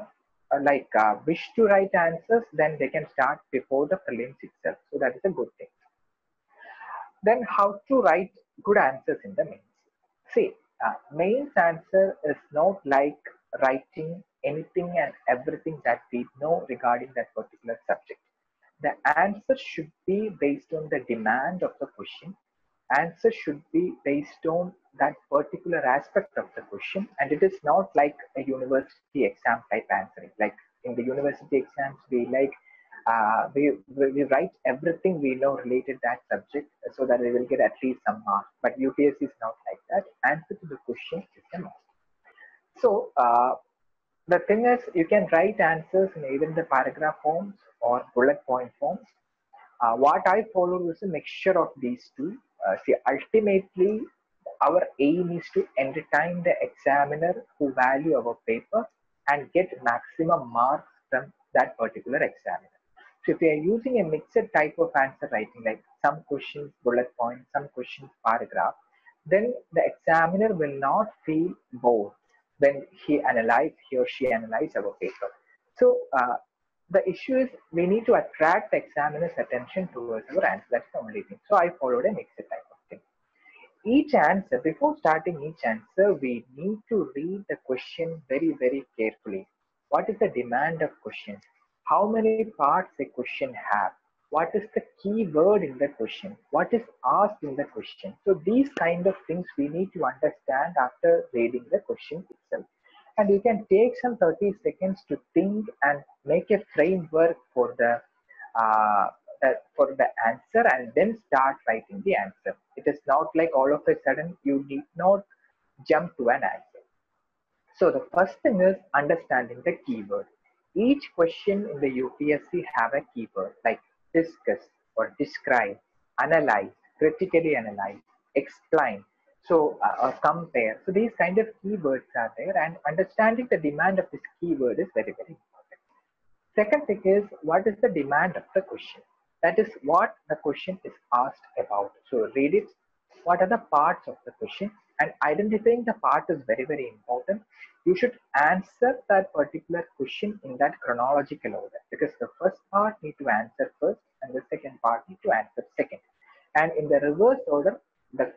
wish to write answers, then they can start before the prelims itself. So that is a good thing. Then how to write good answers in the mains? See, mains answer is not like writing anything and everything that we know regarding that particular subject. The answer should be based on the demand of the question. Answer should be based on that particular aspect of the question, and it is not like a university exam type answering. Like in the university exams, we write everything we know related that subject so that we will get at least some marks. But UPSC is not like that. Answer to the question is a must. So the thing is, you can write answers in either the paragraph forms or bullet point forms. What I follow is a mixture of these two. See, ultimately, our aim is to entertain the examiner who value our paper and get maximum marks from that particular examiner. So if we are using a mixed type of answer writing, like some questions bullet point, some questions paragraph, then the examiner will not feel bored when he or she analyze our paper. So the issue is we need to attract the examiner's attention towards our answer. That's the only thing. So I followed a mixed type of thing. Each answer, before starting each answer, we need to read the question very, very carefully. What is the demand of question? How many parts a question have? What is the key word in the question? What is asked in the question? So these kind of things we need to understand after reading the question itself. And you can take some 30 seconds to think and make a framework for the answer, and then start writing the answer. It is not like all of a sudden you need not jump to an answer. So the first thing is understanding the keyword. Each question in the UPSC have a keyword like discuss or describe, analyze, critically analyze, explain, so or compare. So these kind of keywords are there, and understanding the demand of this keyword is very, very important. Second thing is, what is the demand of the question? That is what the question is asked about. So read it. What are the parts of the question? And identifying the part is very, very important. You should answer that particular question in that chronological order, because the first part need to answer first and the second part need to answer second. And in the reverse order, the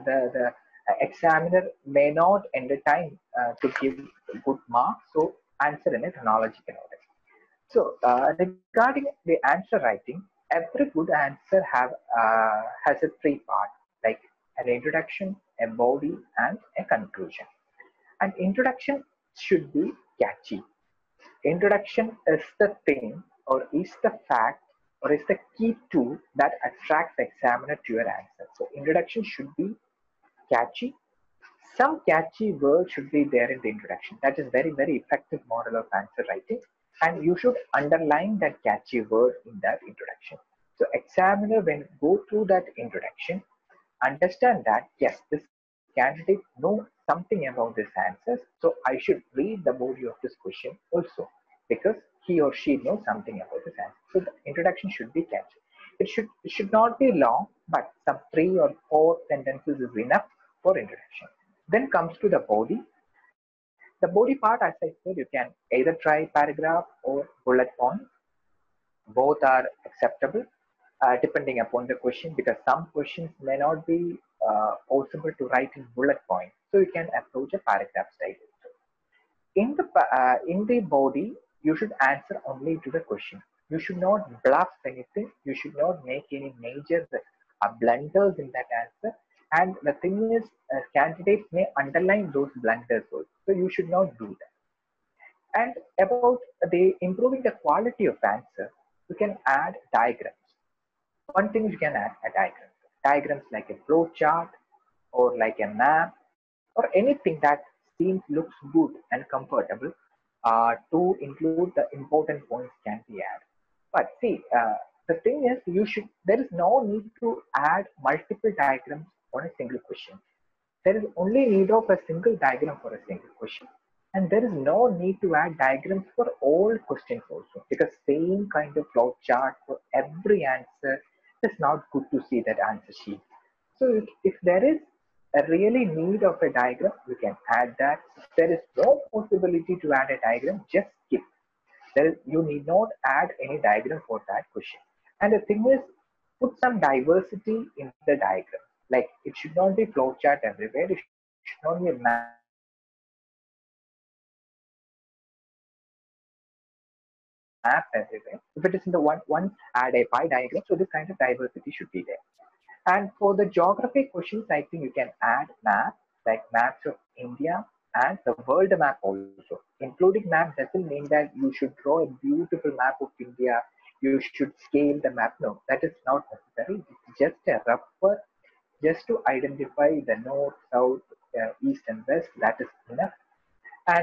examiner may not entertain to give good marks, so answer in a chronological order. So regarding the answer writing, every good answer has a three part, like an introduction, a body, and a conclusion. An introduction should be catchy. Introduction is the thing, or is the fact, or is the key tool that attracts the examiner to your answer. So introduction should be catchy. Some catchy word should be there in the introduction. That is very, very effective model of answer writing. And you should underline that catchy word in that introduction. So examiner, when go through that introduction, understand that yes, this candidate knows something about this answer, so I should read the body of this question also, because he or she knows something about this answer. So the introduction should be catchy. It should not be long, but some 3 or 4 sentences is enough for introduction. Then comes to the body. The body part, as I said, you can either try paragraph or bullet point. Both are acceptable depending upon the question, because some questions may not be possible to write in bullet point. So you can approach a paragraph style. In the body, you should answer only to the question. You should not bluff anything. You should not make any major blunders in that answer. And the thing is, candidates may underline those blunders also. So you should not do that. And about the improving the quality of answer, you can add diagrams. One thing you can add a diagram. Diagrams like a flow chart or like a map or anything that looks good and comfortable to include the important points can be added. But see, the thing is, there is no need to add multiple diagrams on a single question. There is only need of a single diagram for a single question. And there is no need to add diagrams for all questions also, because same kind of flow chart for every answer is not good to see that answer sheet. So if there is a really need of a diagram, you can add that. If there is no possibility to add a diagram, just skip. You need not add any diagram for that question. And the thing is, put some diversity in the diagram. Like it should not be flowchart everywhere. It should not be a map everywhere. If it is in the one add a pie diagram. So this kind of diversity should be there. And for the geography questions, I think you can add maps, like maps of India and the world map also. Including map doesn't mean that you should draw a beautiful map of India. You should scale the map. No, that is not necessary. It's just a rougher, just to identify the north, south, east, and west. That is enough. And so this is about the diagrams.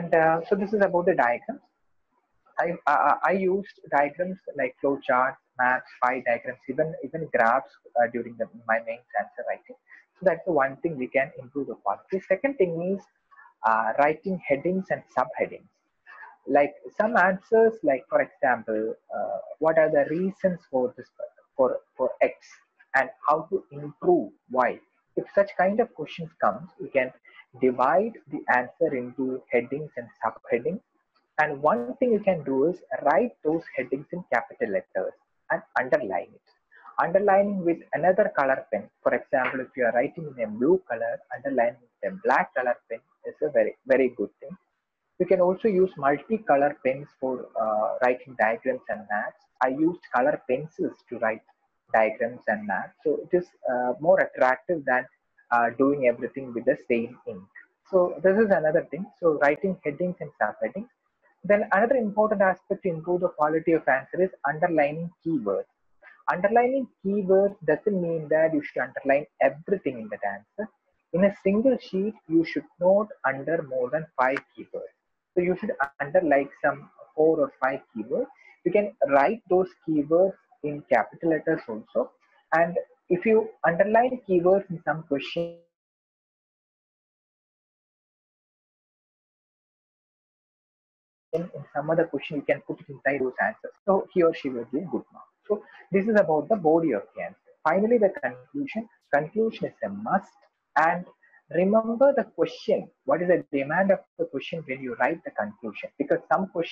I used diagrams like flowcharts, maps, pie diagrams, even graphs during my main answer writing. So that's the one thing we can improve the quality. Second thing is writing headings and subheadings. Like some answers, like for example, what are the reasons for this for X and how to improve Y. If such kind of questions comes, we can divide the answer into headings and subheadings, and one thing you can do is write those headings in capital letters and underline it. Underlining with another color pen. For example, if you are writing in a blue color, underlining with a black color pen is a very good thing. You can also use multi-color pens for writing diagrams and maps. I used color pencils to write diagrams and maps, so it is more attractive than doing everything with the same ink. So this is another thing. So writing headings and subheadings. Then another important aspect to improve the quality of answer is underlining keywords. Underlining keywords doesn't mean that you should underline everything in that answer. In a single sheet, you should not under more than 5 keywords. So you should under like some 4 or 5 keywords. You can write those keywords in capital letters also. And if you underline keywords in some question, in some other question, you can put it inside those answers. So he or she will give good marks. So he or she will give good marks. So this is about the body of the answer. Finally, the conclusion. Conclusion is a must. And remember the question. What is the demand of the question when you write the conclusion? Because some question may be an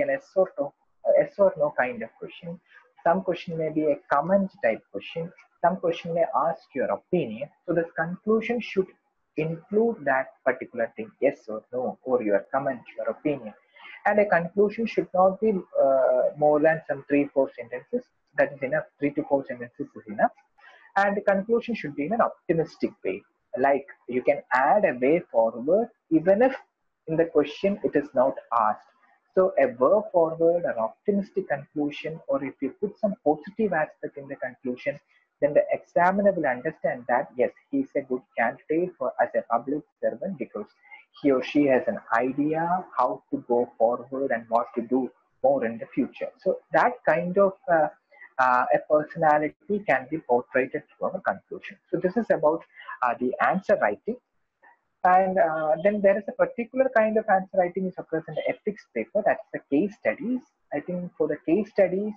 yes or no kind of question. Some question may be a comment type question. Some question may ask your opinion. So the conclusion should include that particular thing, yes or no, or your comment, your opinion. And a conclusion should not be more than some 3-4 sentences. That is enough. 3 to 4 sentences is enough. And the conclusion should be in an optimistic way. Like you can add a way forward even if in the question it is not asked. So a way forward, an optimistic conclusion, or if you put some positive aspect in the conclusion, then the examiner will understand that yes, he is a good candidate for as a public servant because he or she has an idea how to go forward and what to do more in the future. So that kind of a personality can be portrayed through our conclusion. So this is about the answer writing. And then there is a particular kind of answer writing is occurs in the ethics paper. That's the case studies. I think for the case studies,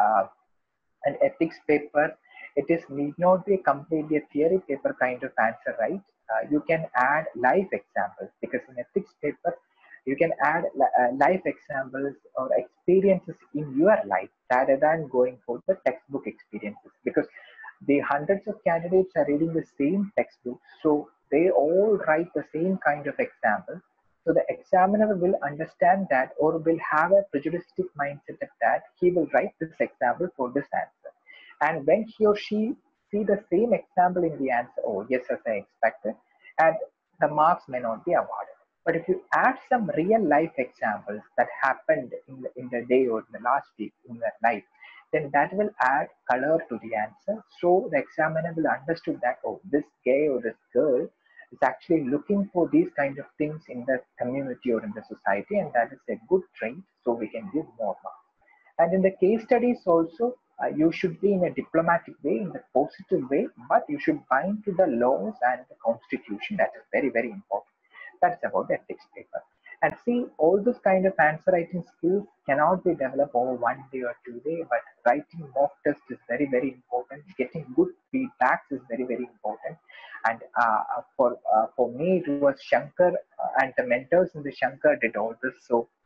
an ethics paper, it is need not be completely a theory paper kind of answer, right? You can add life examples because in ethics paper, you can add life examples or experiences in your life rather than going for the textbook experiences because the hundreds of candidates are reading the same textbook, so they all write the same kind of example. So the examiner will understand that or will have a prejudicistic mindset of that he will write this example for this answer. And when he or she see the same example in the answer, oh yes, as I expected, and the marks may not be awarded. But if you add some real life examples that happened in the day or in the last week in their life, then that will add color to the answer. So the examiner will understand that, oh, this guy or this girl is actually looking for these kind of things in the community or in the society, and that is a good trait. So we can give more marks. And in the case studies also, you should be in a diplomatic way, in a positive way, but you should bind to the laws and the constitution. That is very important. That's about the ethics paper. And see, all those kind of answer writing skills cannot be developed over 1 day or 2 day, but writing mock test is very important. Getting good feedbacks is very important. And for me, it was Shankar and the mentors in the Shankar did all this. So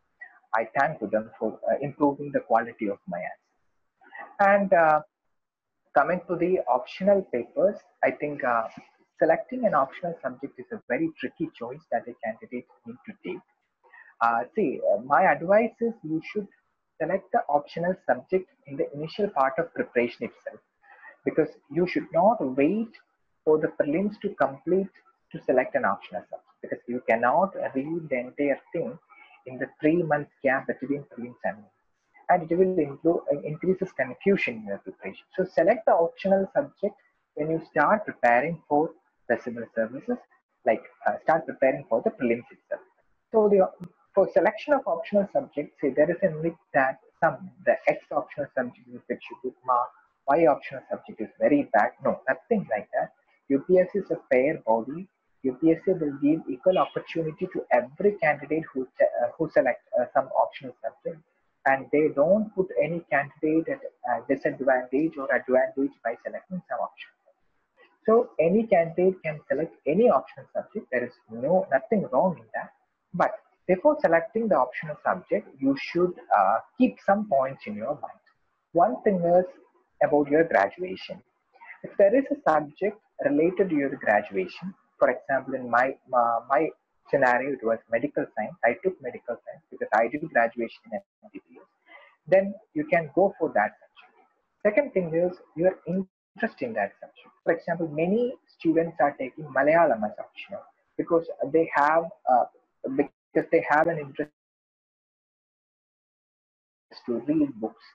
I thank to them for improving the quality of my answer. And coming to the optional papers, I think selecting an optional subject is a very tricky choice that a candidate need to take. My advice is you should select the optional subject in the initial part of preparation itself, because you should not wait for the prelims to complete to select an optional subject, because you cannot read the entire thing in the 3 month gap between prelims and mains, and it will increases confusion in your preparation. So select the optional subject when you start preparing for the civil services, like start preparing for the prelims itself. So for selection of optional subjects, say there is a myth that the X optional subject is which you good mark, Y optional subject is very bad. No, nothing like that. UPSC is a fair body. UPSC will give equal opportunity to every candidate who select some optional subject, and they don't put any candidate at disadvantage or advantage by selecting some option. So any candidate can select any optional subject. There is nothing wrong in that. But before selecting the optional subject, you should keep some points in your mind. One thing is about your graduation. If there is a subject related to your graduation, for example, in my scenario, it was medical science. I took medical science because I did graduation in MBBS. Then you can go for that subject. Second thing is your interest in that subject. For example, many students are taking Malayalam as optional because they have an interest to read books and novels and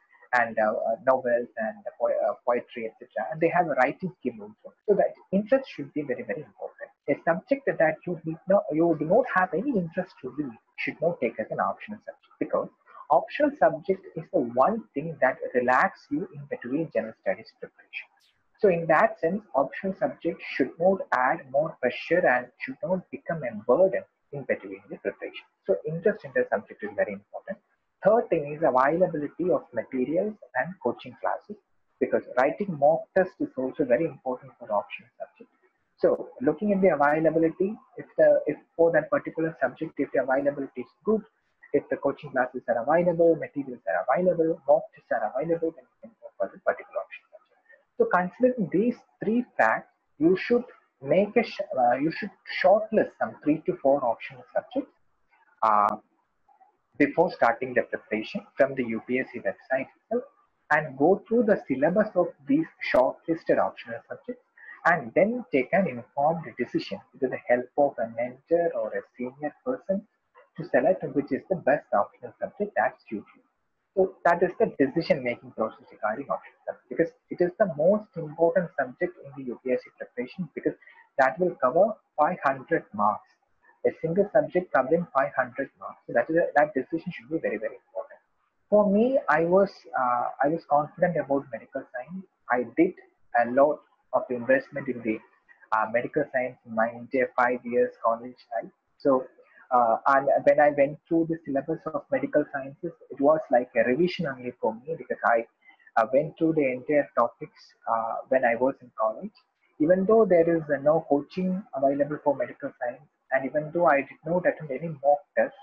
poetry, etc. And they have a writing skill also. So that interest should be very, very important. A subject that you do not have any interest to read should not take as an optional subject, because optional subject is the one thing that relax you in between general studies preparation. So in that sense, optional subject should not add more pressure and should not become a burden in between the preparation. So interest in the subject is very important. Third thing is availability of materials and coaching classes, because writing mock test is also very important for optional subject. So looking at the availability, if for that particular subject, if the availability is good, if the coaching classes are available, materials are available, mock tests are available, then you can go for the particular option subject. So considering these three facts, you should you should shortlist some 3 to 4 optional subjects uh, before starting the preparation from the UPSC website itself, and go through the syllabus of these shortlisted optional subjects, and then take an informed decision with the help of a mentor or a senior person to select which is the best optional subject that suits you. So that is the decision-making process regarding optional subject, because it is the most important subject in the UPSC preparation, because that will cover 500 marks. A single subject covering 500 marks. So that decision should be very, very important. For me, I was confident about medical science. I did a lot of investment in the medical science in my entire 5 years college life. So, and when I went through the syllabus of medical sciences, it was like a revision only for me, because I went through the entire topics when I was in college. Even though there is no coaching available for medical science, and even though I did not attend any mock test,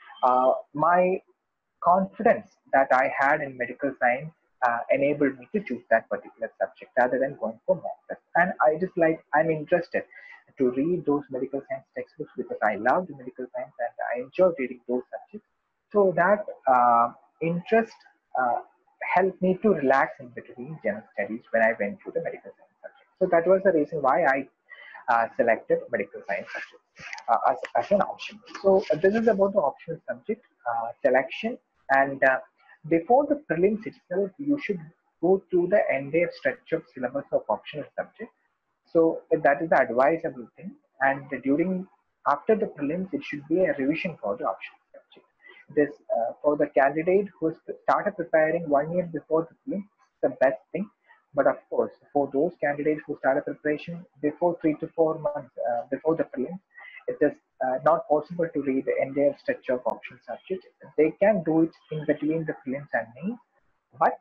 my confidence that I had in medical science enabled me to choose that particular subject rather than going for mock test. And I'm interested to read those medical science textbooks because I loved medical science and I enjoyed reading those subjects. So that interest uh, helped me to relax in between general studies when I went through the medical science subject. So that was the reason why I selected medical science subject as an option. So this is about the optional subject selection. And before the prelims itself, you should go through the entire stretch of syllabus of optional subject. So that is the advisable thing. And after the prelims, it should be a revision for the optional subject. This for the candidate who started preparing 1 year before the prelims, the best thing. But of course, for those candidates who started preparation before 3 to 4 months before the prelims, it is not possible to read the entire stretch of optional subject. They can do it in between the prelims and mains, but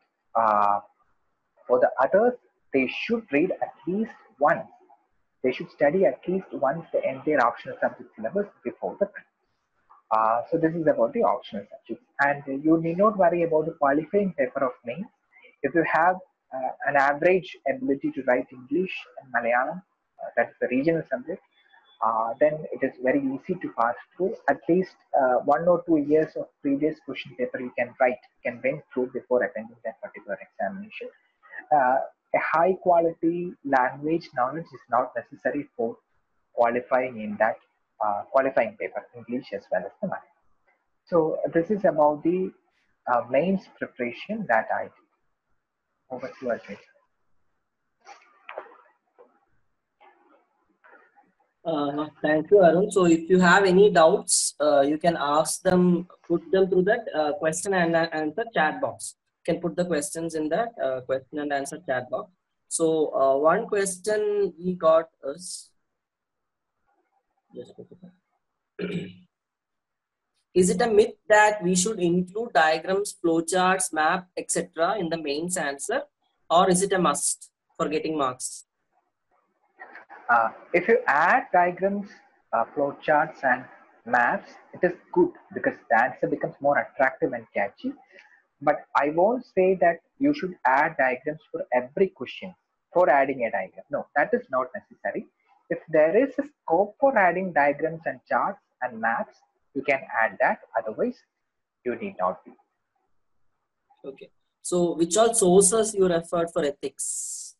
for the others, they should read at least once. They should study at least once the entire optional subject syllabus before the prelims. So this is about the optional subjects, and you need not worry about the qualifying paper of mains. If you have an average ability to write English and Malayalam, that's the regional subject, then it is very easy to pass through. At least 1 or 2 years of previous question paper you can write, you can went through before attending that particular examination. A high quality language knowledge is not necessary for qualifying in that qualifying paper, English as well as the math. So this is about the mains preparation that I did. Over to Ajay. Thank you, Arun. So if you have any doubts, you can ask them, put them through that question and answer chat box. You can put the questions in that question and answer chat box. So one question we got is, is it a myth that we should include diagrams, flowcharts, map, etc. in the mains answer, or is it a must for getting marks? If you add diagrams, flowcharts, and maps, it is good because the answer becomes more attractive and catchy. But I won't say that you should add diagrams for every question for adding a diagram. No, that is not necessary. If there is a scope for adding diagrams and charts and maps, you can add that. Otherwise, you need not be. Okay. So which all sources you referred for ethics?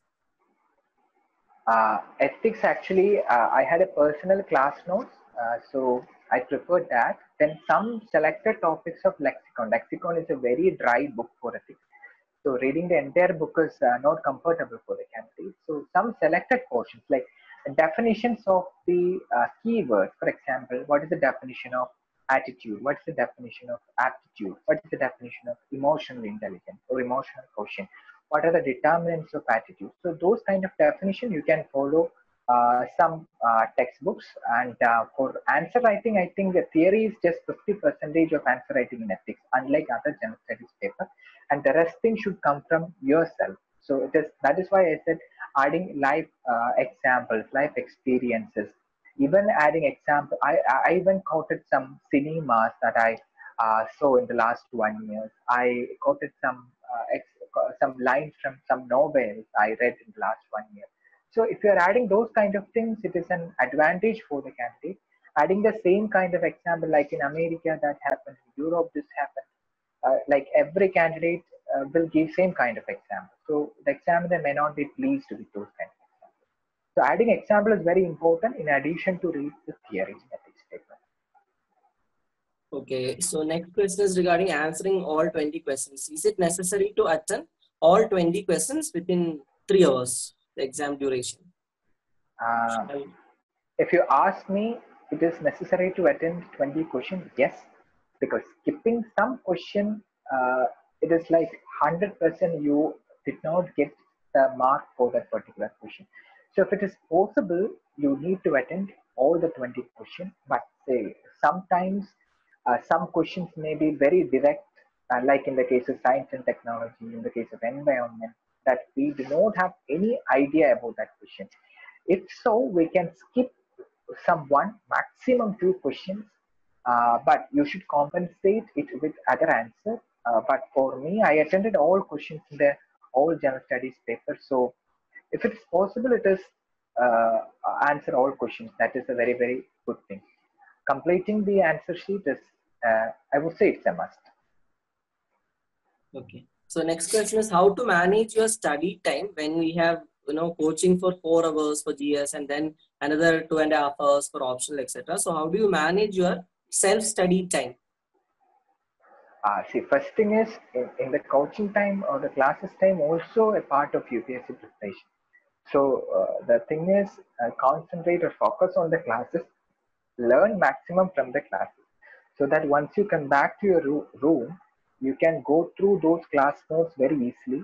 Ethics, actually, I had a personal class notes, so I preferred that. Then some selected topics of lexicon. Lexicon is a very dry book for ethics. So reading the entire book is not comfortable for the candidate. So some selected portions like definitions of the keywords. For example, what is the definition of attitude? What is the definition of aptitude? What is the definition of emotional intelligence or emotional quotient? What are the determinants of attitude? So those kind of definition you can follow some textbooks. And for answer writing, I think the theory is just 50% of answer writing in ethics, unlike other general studies paper, and the rest thing should come from yourself. So it is, that is why I said adding life examples, life experiences, even adding example. I even quoted some cinemas that I saw in the last 1 year. I quoted some lines from some novels I read in the last 1 year. So if you're adding those kind of things, it is an advantage for the candidate. Adding the same kind of example, like in America that happened, in Europe this happened, like every candidate will give same kind of example. So the examiner may not be pleased with those kind of examples. So adding example is very important in addition to read the theory in ethics statement. Okay, so next question is regarding answering all 20 questions. Is it necessary to attend all 20 questions within 3 hours, the exam duration? If you ask me, it is necessary to attend 20 questions. Yes, because skipping some question, it is like 100% you did not get the mark for that particular question. So if it is possible, you need to attend all the 20 questions. But say sometimes some questions may be very direct, like in the case of science and technology, in the case of environment, that we do not have any idea about that question. If so, we can skip some one, maximum two questions, but you should compensate it with other answers. But for me, I attended all questions in the all general studies paper. So if it's possible, it is answer all questions. That is a very, very good thing. Completing the answer sheet is, I would say it's a must. Okay. So next question is how to manage your study time when we have coaching for 4 hours for GS and then another 2.5 hours for optional, etc. So how do you manage your self-study time? See, first thing is in the coaching time or the classes time, also a part of UPSC preparation. So the thing is, concentrate or focus on the classes, learn maximum from the classes, so that once you come back to your room, you can go through those class notes very easily.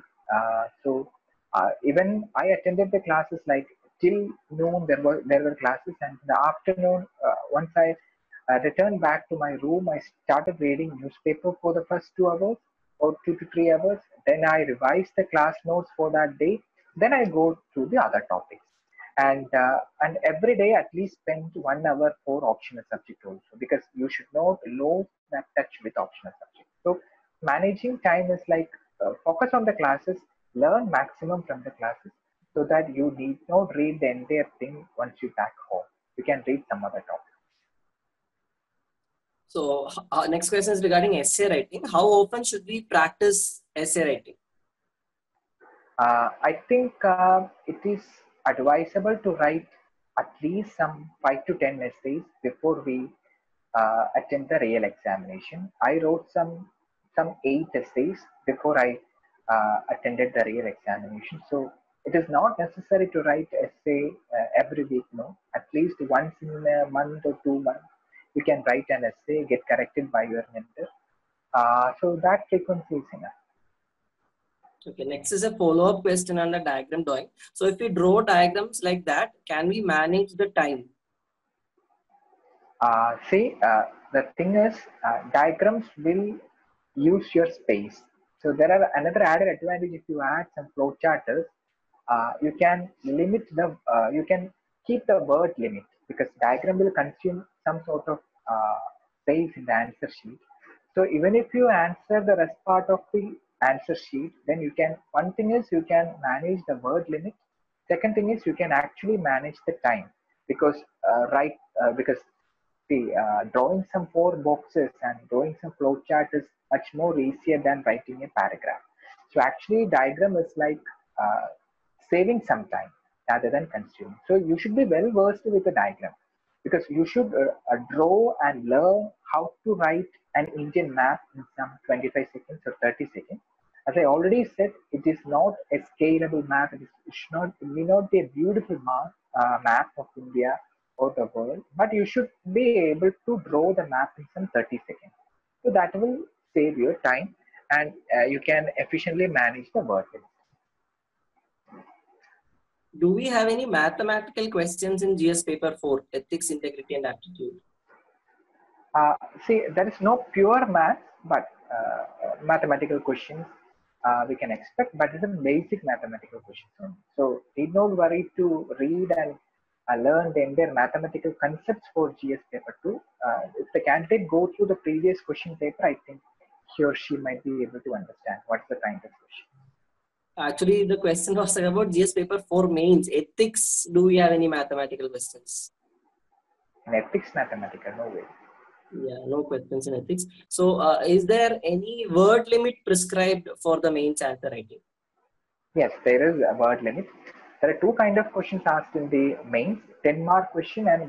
Even I attended the classes like till noon. There were classes, and in the afternoon, once I returned back to my room, I started reading newspaper for the first 2 hours or 2 to 3 hours. Then I revised the class notes for that day. Then I go through the other topics. And every day at least spend 1 hour for optional subject also, because you should not lose that touch with optional subject. So managing time is like focus on the classes, learn maximum from the classes, so that you need not read the entire thing once you back home. You can read some other topic. So next question is regarding essay writing. How often should we practice essay writing? I think it is advisable to write at least some 5 to 10 essays before we attend the real examination. I wrote some 8 essays before I attended the real examination. So it is not necessary to write essay every week. No, at least once in a month or 2 months, you can write an essay, get corrected by your mentor. So that frequency is enough. Okay, next is a follow-up question on the diagram drawing. So if we draw diagrams like that, can we manage the time? The thing is, diagrams will use your space. So there are another added advantage. If you add some flow charters, you can limit you can keep the word limit, because diagram will consume some sort of space in the answer sheet. So even if you answer the rest part of the answer sheet, then one thing is you can manage the word limit. Second thing is you can actually manage the time, because because drawing some 4 boxes and drawing some flowchart is much more easier than writing a paragraph. So actually, diagram is like saving some time rather than consuming. So you should be well versed with the diagram, because you should draw and learn how to write an Indian map in some 25 seconds or 30 seconds. As I already said, it is not a scalable map. It may not be a beautiful map of India or the world, but you should be able to draw the map in some 30 seconds. So that will save your time, and you can efficiently manage the word limit. Do we have any mathematical questions in GS paper 4, ethics, integrity, and aptitude? There is no pure math, but mathematical questions we can expect, but it's a basic mathematical questions only. So need not worry to read and learn the entire mathematical concepts for GS paper 2. If the candidate go through the previous question paper, I think he or she might be able to understand what's the kind of question. Actually, the question was about GS paper 4 mains. Ethics, do we have any mathematical questions? In ethics, mathematical, no way. Yeah, no questions in ethics. So is there any word limit prescribed for the mains answer writing? Yes, there is a word limit. There are 2 kinds of questions asked in the mains: 10-mark question and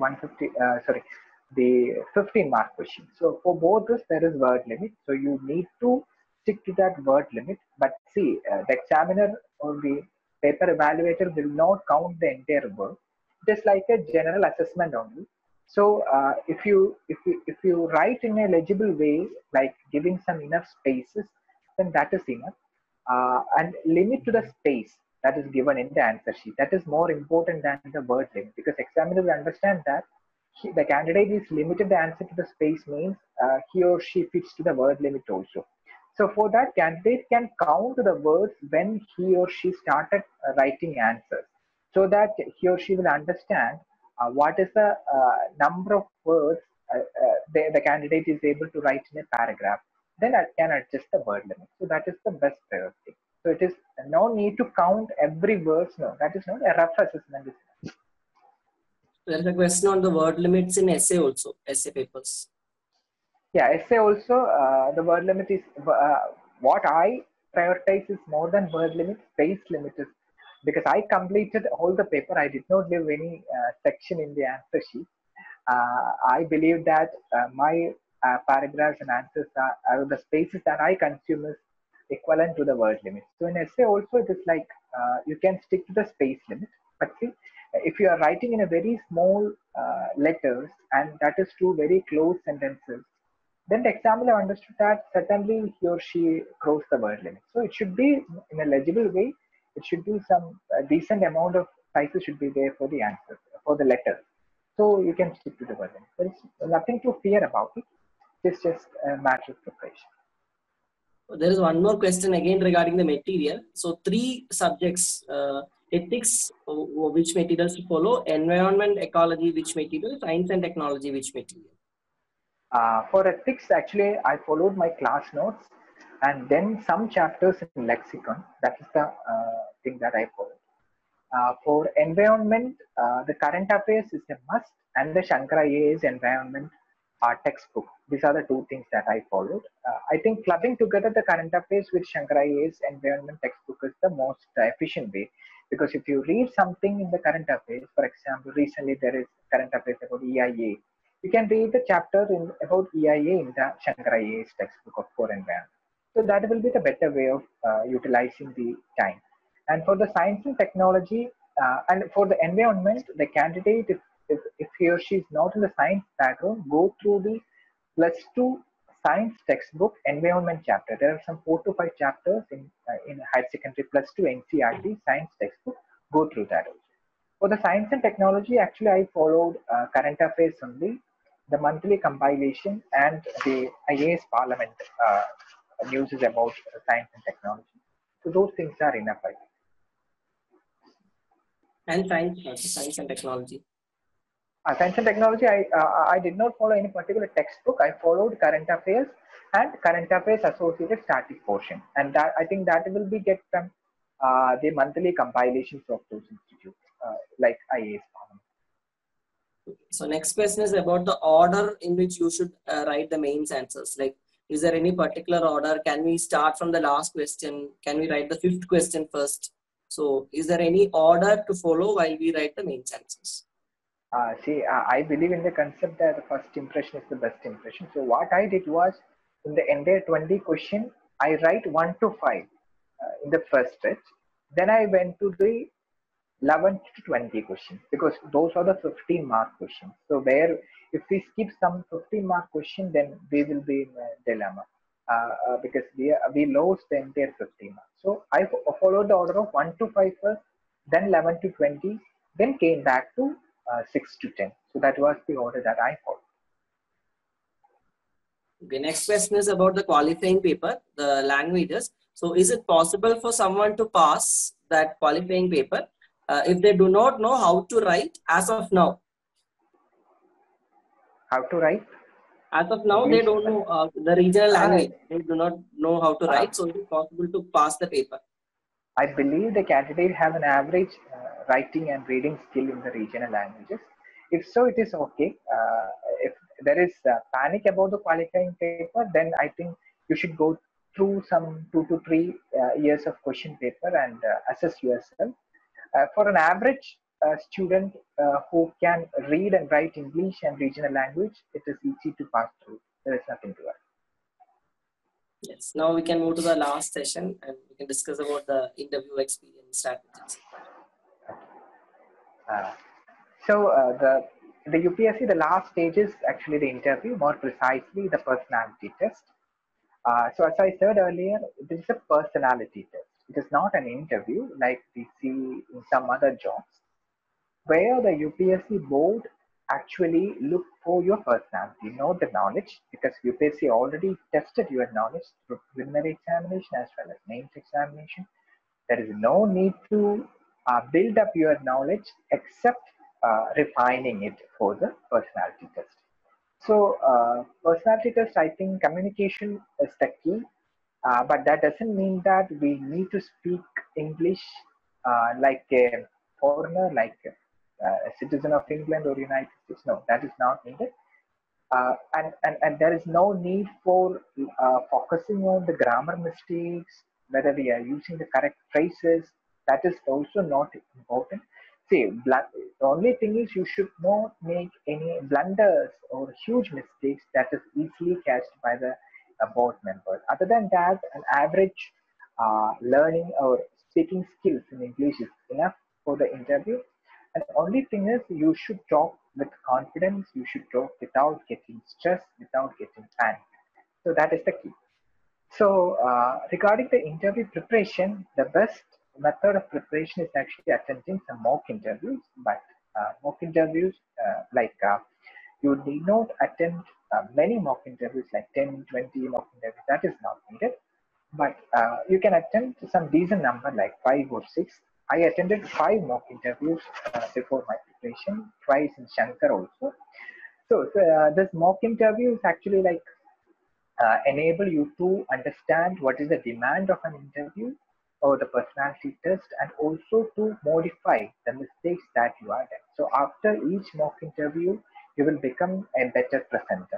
the 15-mark question. So for both this, there is word limit. So you need to stick to that word limit. But see, the examiner or the paper evaluator will not count the entire word. It is like a general assessment only. So if you write in a legible way, like giving some enough spaces, then that is enough. And limit to the space that is given in the answer sheet. That is more important than the word limit, because examiner will understand that the candidate is limited the answer to the space means he or she fits to the word limit also. So for that, candidate can count the words when he or she started writing answers, so that he or she will understand what is the number of words the candidate is able to write in a paragraph. Then I can adjust the word limit. So that is the best priority. So it is no need to count every word. No, that is not a rough assessment. There is a question on the word limits in essay also, essay papers. Yeah, essay also, the word limit is what I prioritize is more than word limit, space limit is, because I completed all the paper. I did not leave any section in the answer sheet. I believe that my paragraphs and answers are the spaces that I consume is equivalent to the word limit. So in essay also, it is like you can stick to the space limit. But see, if you are writing in a very small letters, and that is 2 very close sentences, then the examiner understood that certainly he or she crossed the word limit. So it should be in a legible way. It should be some decent amount of sizes should be there for the answer, for the letter. So you can stick to the word limit. There is nothing to fear about it. It's just a matter of preparation. There is one more question again regarding the material. So 3 subjects, ethics, which materials to follow, environment, ecology, which material, science and technology, which material. For ethics, actually, I followed my class notes and then some chapters in lexicon. That is the thing that I followed. For environment, the current affairs is a must, and the Shankara IAS environment textbook. These are the two things that I followed. I think clubbing together the current affairs with Shankara IAS environment textbook is the most efficient way, because if you read something in the current affairs, for example, recently there is current affairs about EIA. You can read the chapter about EIA in the Shankara IAS textbook of core environment. So that will be the better way of utilizing the time. And for the science and technology, and for the environment, the candidate, if he or she is not in the science background, go through the +2 science textbook environment chapter. There are some 4 to 5 chapters in higher secondary +2 NCERT science textbook. Go through that also. For the science and technology, actually, I followed current affairs only, the monthly compilation, and the IAS Parliament news is about science and technology. So those things are enough, I think. And science and technology. Science and technology, I did not follow any particular textbook. I followed current affairs and current affairs associated static portion, and that I think that will be get from the monthly compilations of those institutes like IAS. So next question is about the order in which you should write the mains answers. Like, is there any particular order? Can we start from the last question? Can we write the 5th question first? So is there any order to follow while we write the mains answers? I believe in the concept that the first impression is the best impression. So what I did was, in the entire 20 question, I write 1 to 5 in the first stretch. Then I went to the 11 to 20 questions, because those are the 15-mark questions. So where if we skip some 15-mark question, then we will be in a dilemma because we lost the entire 15 marks. So I followed the order of 1 to 5 first, then 11 to 20, then came back to 6 to 10. So that was the order that I followed. Okay, next question is about the qualifying paper, the languages. So is it possible for someone to pass that qualifying paper if they do not know how to write as of now? How to write? As of now, English, they don't know the regional language. They do not know how to write. So it is possible to pass the paper. I believe the candidate have an average writing and reading skill in the regional languages. If so, it is okay. If there is panic about the qualifying paper, then I think you should go through some 2 to 3 years of question paper and assess yourself. For an average student who can read and write English and regional language, it is easy to pass through. There is nothing to worry. Yes. Now we can move to the last session and we can discuss about the interview experience strategies. The UPSC, the last stage is actually the interview, more precisely the personality test. So as I said earlier, this is a personality test. It is not an interview like we see in some other jobs, where the UPSC board actually look for your personality, know the knowledge, because UPSC already tested your knowledge through preliminary examination as well as mains examination. There is no need to build up your knowledge except refining it for the personality test. So personality test, I think communication is the key, but that doesn't mean that we need to speak English like a foreigner, like a citizen of England or United States. No, that is not needed. And there is no need for focusing on the grammar mistakes, whether we are using the correct phrases. That is also not important. See, the only thing is you should not make any blunders or huge mistakes that is easily catched by the board members. Other than that, an average learning or speaking skills in English is enough for the interview. And the only thing is you should talk with confidence. You should talk without getting stressed, without getting panicked. So that is the key. So regarding the interview preparation, the best method of preparation is actually attending some mock interviews. But mock interviews, you need not attend many mock interviews, like 10, 20 mock interviews. That is not needed. But you can attend some decent number, like 5 or 6. I attended 5 mock interviews before my preparation, twice in Shankar also. So this mock interview is actually like enable you to understand what is the demand of an interview or the personality test, and also to modify the mistakes that you are done. So after each mock interview, you will become a better presenter.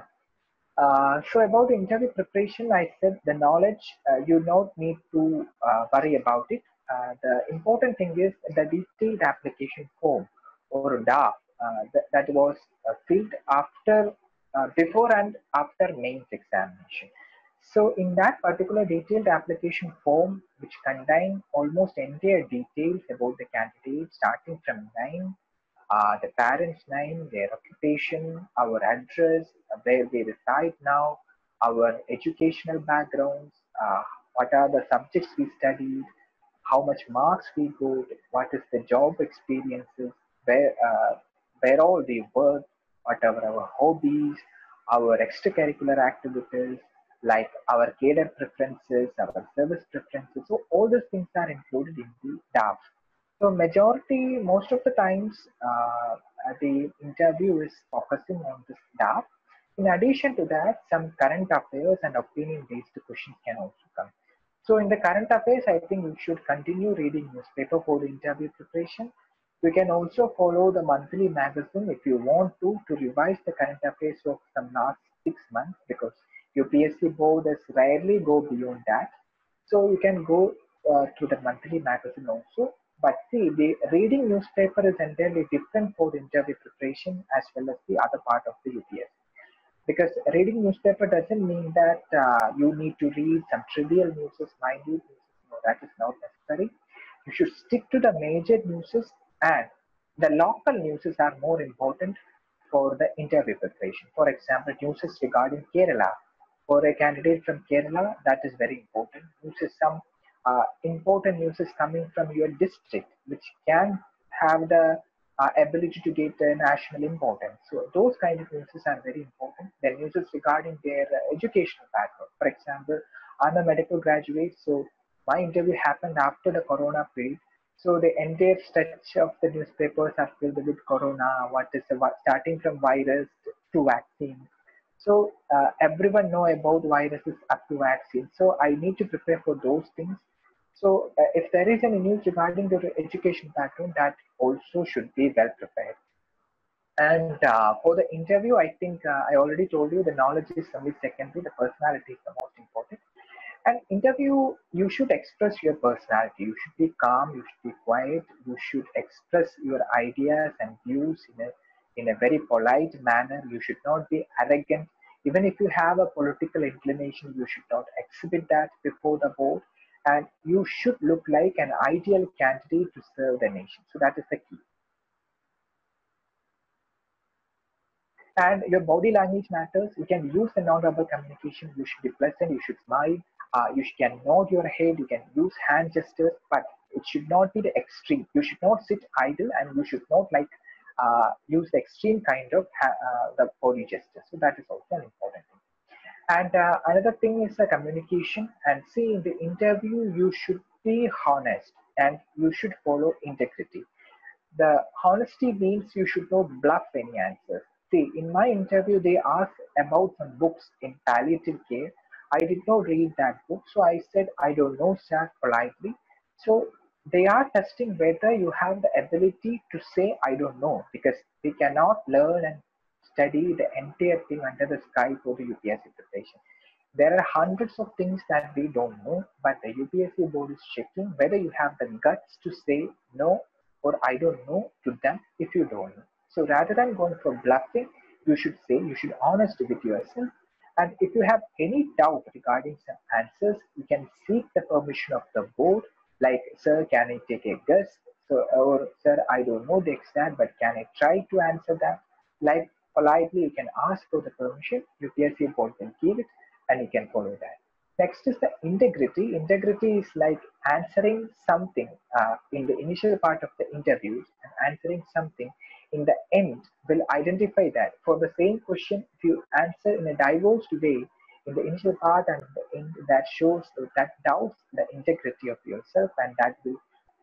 So about the interview preparation, I said the knowledge, you don't need to worry about it. The important thing is the detailed application form or DAF that was filled after, before and after mains examination. So in that particular detailed application form, which contain almost entire details about the candidate, starting from name, the parents' name, their occupation, our address, where they reside now, our educational backgrounds, what are the subjects we studied, how much marks we got, what is the job experiences, where all they work, what are our hobbies, our extracurricular activities, like our cadre preferences, our service preferences. So all these things are included in the DAF. So majority, most of the times, the interview is focusing on this DAF. In addition to that, some current affairs and opinion-based questions can also come. So in the current affairs, I think you should continue reading newspaper for the interview preparation. You can also follow the monthly magazine if you want to revise the current affairs of some last 6 months, because UPSC board is rarely go beyond that. So you can go to the monthly magazine also. But see, the reading newspaper is entirely different for the interview preparation as well as the other part of the UPSC. Because reading newspaper doesn't mean that you need to read some trivial news, minute news. No, that is not necessary. You should stick to the major news, and the local news are more important for the interview preparation. For example, news regarding Kerala. For a candidate from Kerala, that is very important. News is some important news is coming from your district, which can have the ability to get national importance. So those kind of news are very important. Then news regarding their educational background. For example, I'm a medical graduate, so my interview happened after the corona period. So the entire stretch of the newspapers are filled with corona, what is starting from virus to vaccine. So everyone know about viruses up to vaccine. So I need to prepare for those things. So if there is any news regarding the education background, that also should be well prepared. And for the interview, I think I already told you the knowledge is only secondary, the personality is the most important. And interview, you should express your personality. You should be calm, you should be quiet, you should express your ideas and views in a very polite manner. You should not be arrogant. Even if you have a political inclination, you should not exhibit that before the board. And you should look like an ideal candidate to serve the nation. So that is the key. And your body language matters. You can use the non-verbal communication. You should be pleasant. You should smile. You can nod your head. You can use hand gestures, but it should not be the extreme. You should not sit idle, and you should not like use the extreme kind of the body gesture. So that is also an important thing. And another thing is the communication. And see, in the interview, you should be honest and you should follow integrity. The honesty means you should not bluff any answers. See, in my interview, they asked about some books in palliative care. I did not read that book, so I said, I don't know, sir, politely. So they are testing whether you have the ability to say, I don't know, because we cannot learn and study the entire thing under the sky for the UPSC preparation. There are hundreds of things that we don't know, but the UPSC board is checking whether you have the guts to say no or I don't know to them if you don't know. So rather than going for bluffing, you should say, you should honest with yourself. And if you have any doubt regarding some answers, you can seek the permission of the board, like, sir, can I take a guess? So, or sir, I don't know the exact, but can I try to answer that? Like politely, you can ask for the permission. UPSC board will give it, and you can follow that. Next is the integrity. Integrity is like answering something in the initial part of the interviews and answering something in the end will identify that. For the same question, if you answer in a diverse way in the initial part and the end, that shows that doubts the integrity of yourself, and that will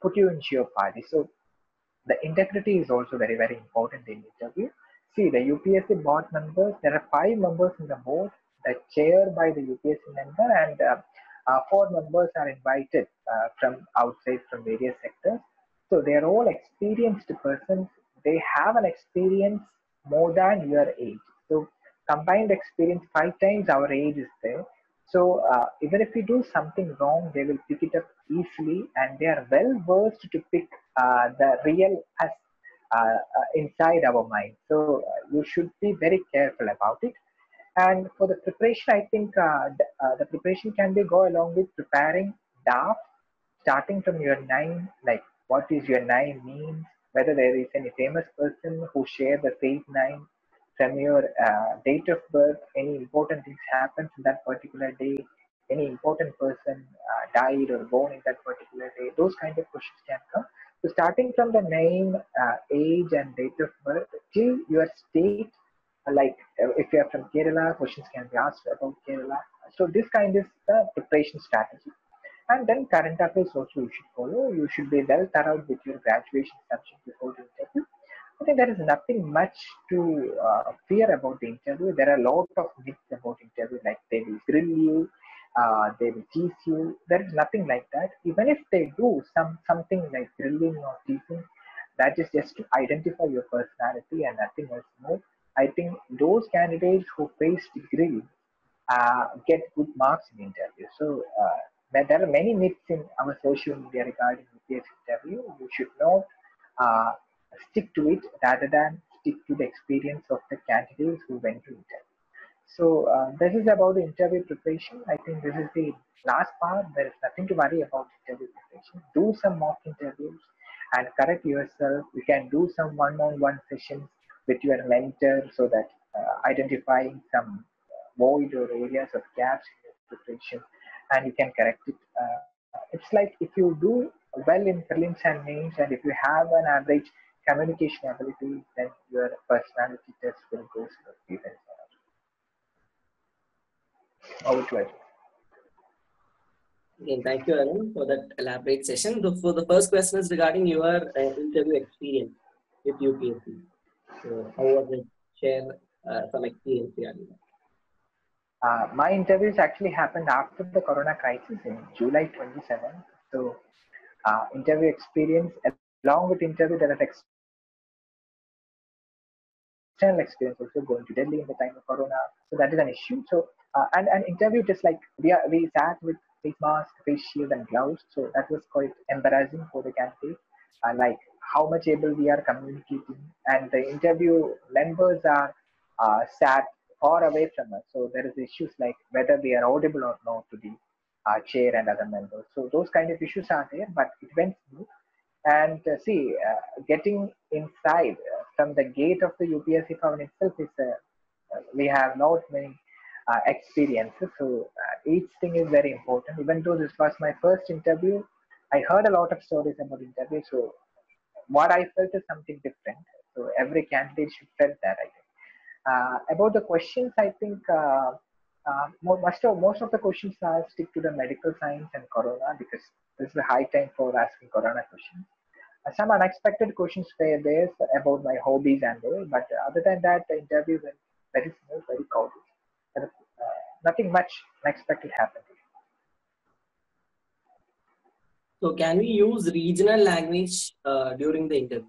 put you into your party. So the integrity is also very, very important in interview. See, the UPSC board members, there are 5 members in the board, the chair by the UPSC member, and 4 members are invited from outside, from various sectors. So they are all experienced persons. They have an experience more than your age. So combined experience 5 times our age is there. So even if we do something wrong, they will pick it up easily, and they are well versed to pick the real us inside our mind. So you should be very careful about it. And for the preparation, I think the preparation can be go along with preparing DAF, starting from your name, like what is your name means, whether there is any famous person who share the same name, from your date of birth, any important things happens in that particular day, any important person died or born in that particular day, those kind of questions can come. So starting from the name, age and date of birth till your state, like if you are from Kerala, questions can be asked about Kerala. So this kind is the preparation strategy. And then current affairs also you should follow. You should be well thorough with your graduation subject before the interview. I think there is nothing much to fear about the interview. There are a lot of myths about interview, like they will grill you, they will tease you. There is nothing like that. Even if they do something like grilling or teasing, that is just to identify your personality and nothing else more. I think those candidates who face the grill get good marks in interview. So there are many myths in our social media regarding UPSC interview. You should not uh, stick to it rather than stick to the experience of the candidates who went to interview. So this is about the interview preparation. I think this is the last part. There is nothing to worry about interview preparation. Do some mock interviews and correct yourself. You can do some one-on-one sessions with your mentor so that identifying some void or areas of gaps in your preparation, and you can correct it. It's like if you do well in prelims and mains, and if you have an average communication ability, then your personality test will go smoothly. Over to it. Again, thank you, Arun, for that elaborate session. For the first question is regarding your interview experience with UPSC. So, how was it? Share some experience regarding that. My interviews actually happened after the Corona crisis in July 27. So, interview experience along with interview, there is external experience also going to Delhi in the time of Corona. So that is an issue. So and interview just like we sat with face mask, face shield, and gloves. So that was quite embarrassing for the candidate. Like how much able we are communicating, and the interview members are sat far away from us. So there is issues like whether we are audible or not to the chair and other members. So those kind of issues are there, but it went smooth. And see, getting inside from the gate of the UPSC Bhavan itself is we have not many experiences. So each thing is very important. Even though this was my first interview, I heard a lot of stories about interview. So what I felt is something different. So every candidate should felt that, I think. About the questions, I think most of the questions are stick to the medical science and Corona, because this is a high time for asking Corona questions. Some unexpected questions were there about my hobbies and all, but other than that, the interview went very smooth, very cordial. Nothing much unexpected happened. So, can we use regional language during the interview?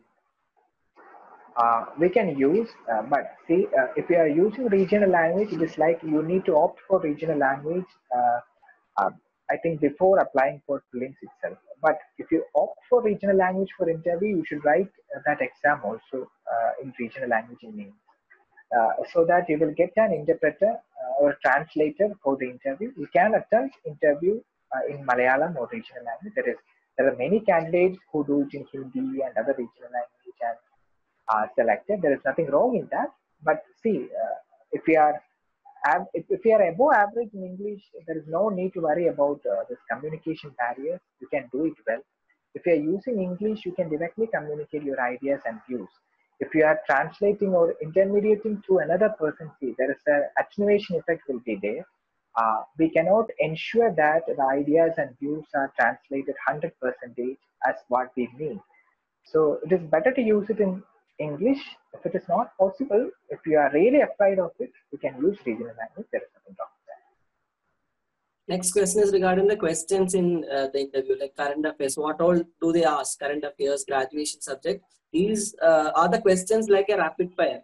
We can use, but see, if you are using regional language, it is like you need to opt for regional language. I think before applying for prelims itself. But if you opt for regional language for interview, you should write that exam also in regional language in names, so that you will get an interpreter or translator for the interview. You can attempt interview in Malayalam or regional language. There are many candidates who do it in Hindi and other regional language and selected. There is nothing wrong in that. But see, if you are above average in English, there is no need to worry about this communication barriers. You can do it well. If you are using English, you can directly communicate your ideas and views. If you are translating or intermediating through another person, see, there is a attenuation effect will be there. we cannot ensure that the ideas and views are translated 100% as what we mean. So it is better to use it in English. If it is not possible, if you are really afraid of it, you can use regional language. There is nothing wrong with that. Next question is regarding the questions in the interview, like current affairs. What all do they ask? Current affairs, graduation subject. These are the questions like a rapid fire.